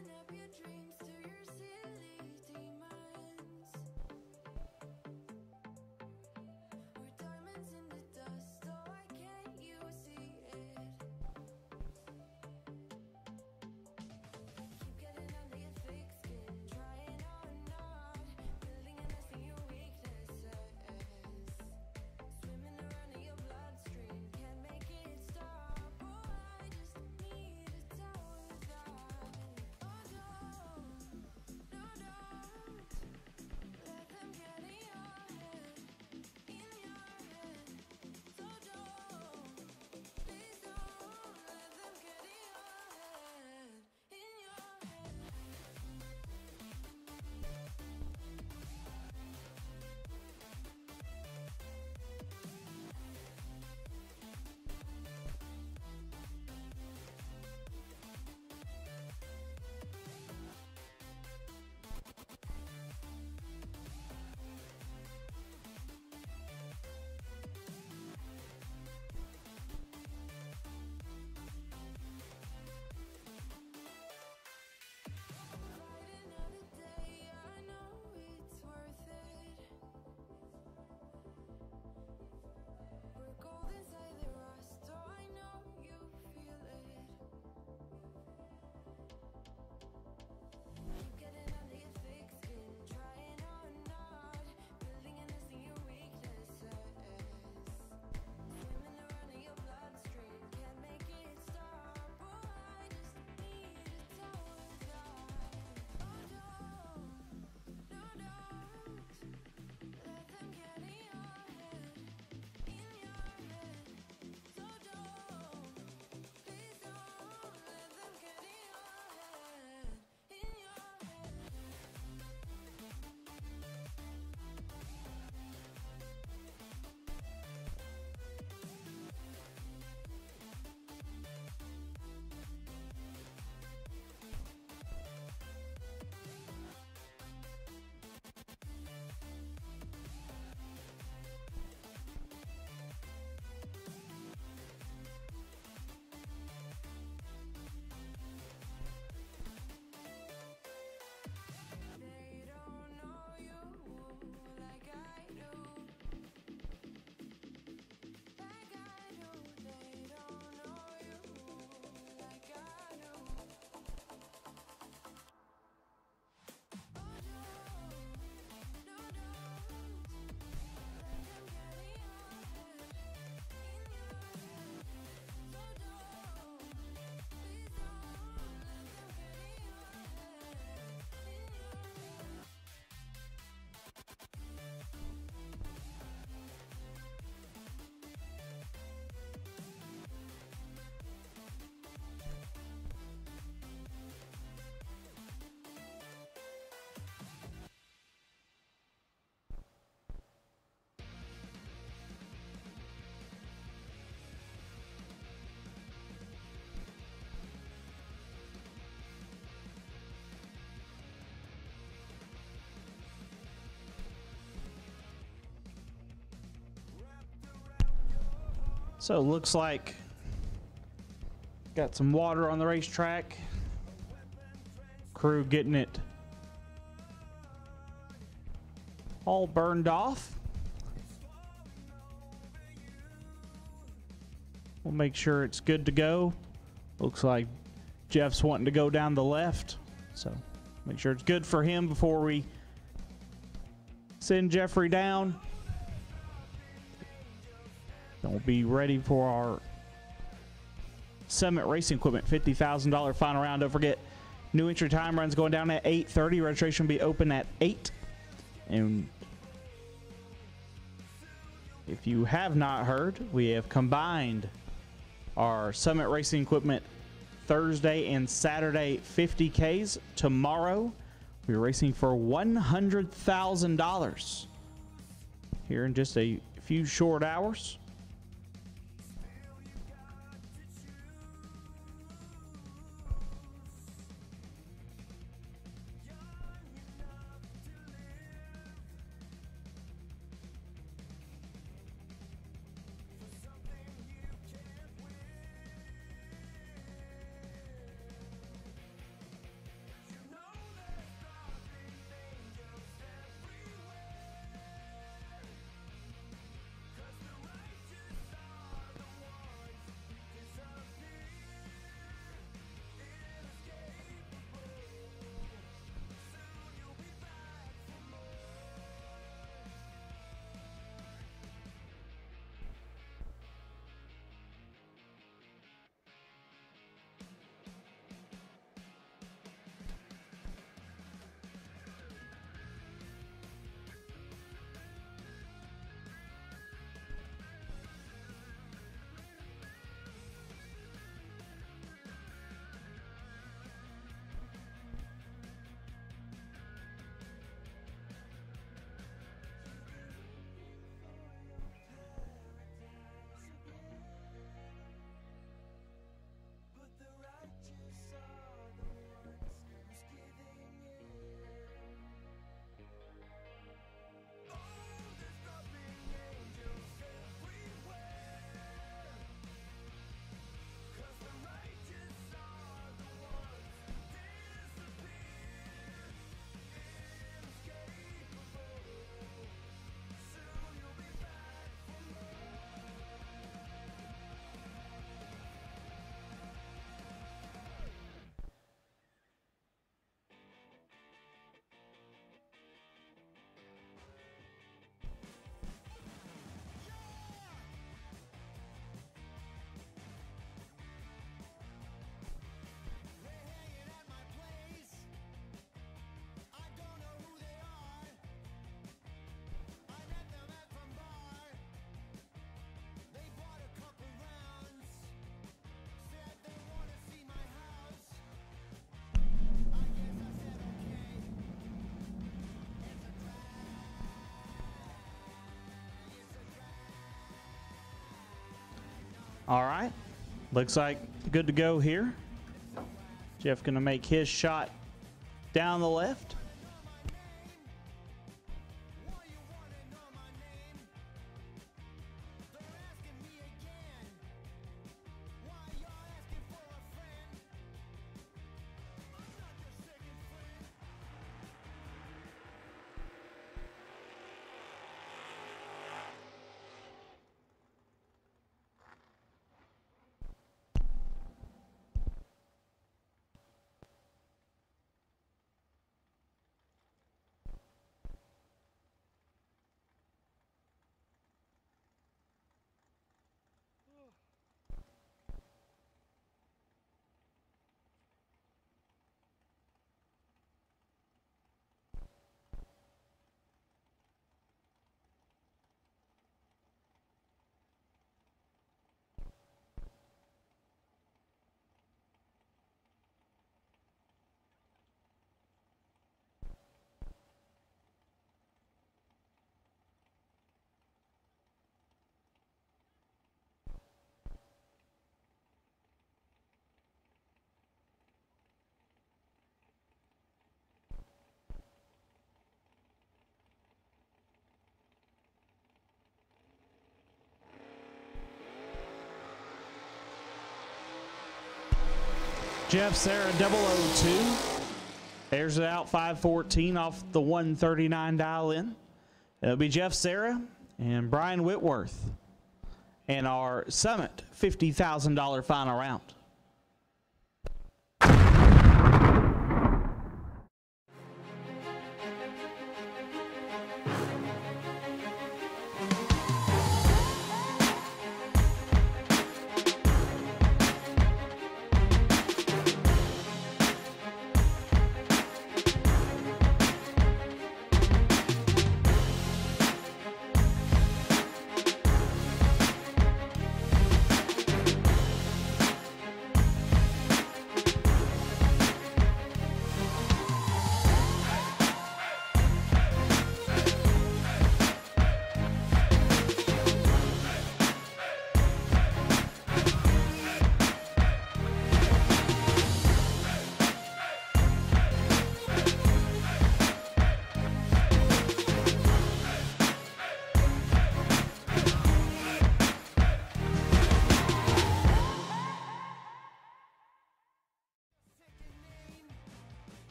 S5: So it looks like got some water on the racetrack. Crew getting it all burned off. We'll make sure it's good to go. Looks like Jeff's wanting to go down the left, so make sure it's good for him before we send Jeffrey down. Then we'll be ready for our Summit Racing Equipment $50,000 final round. Don't forget, new entry time runs going down at 8:30. Registration will be open at 8. And if you have not heard, we have combined our Summit Racing Equipment Thursday and Saturday 50Ks. Tomorrow, we're racing for $100,000 here in just a few short hours. All right. Looks like good to go here. Jeff going to make his shot down the left. Jeff Serra 002 airs it out 514 off the 139 dial in. It'll be Jeff Serra and Brian Whitworth in our Summit $50,000 final round.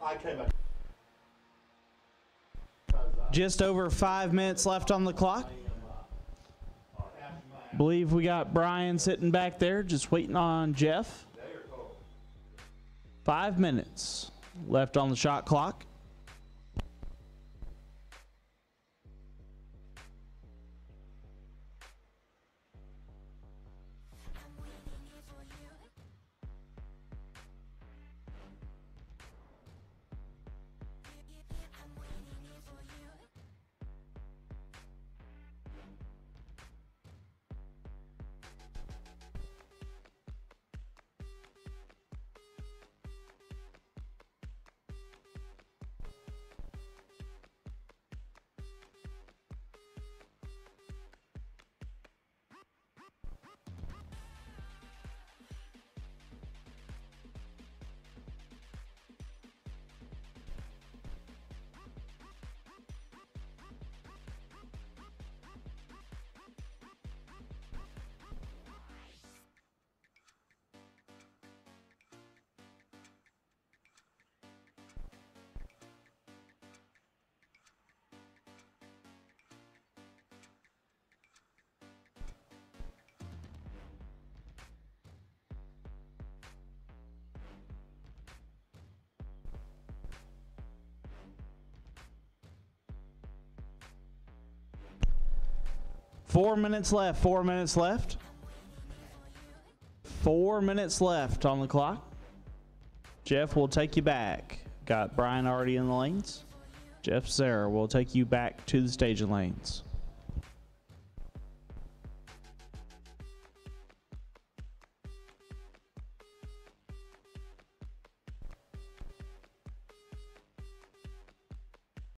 S14: I came back.
S5: Just over 5 minutes left on the clock. Believe we got Brian sitting back there just waiting on Jeff. 5 minutes left on the shot clock. Four minutes left. 4 minutes left. 4 minutes left on the clock. Jeff will take you back. Got Brian already in the lanes. Jeff Serra will take you back to the staging lanes.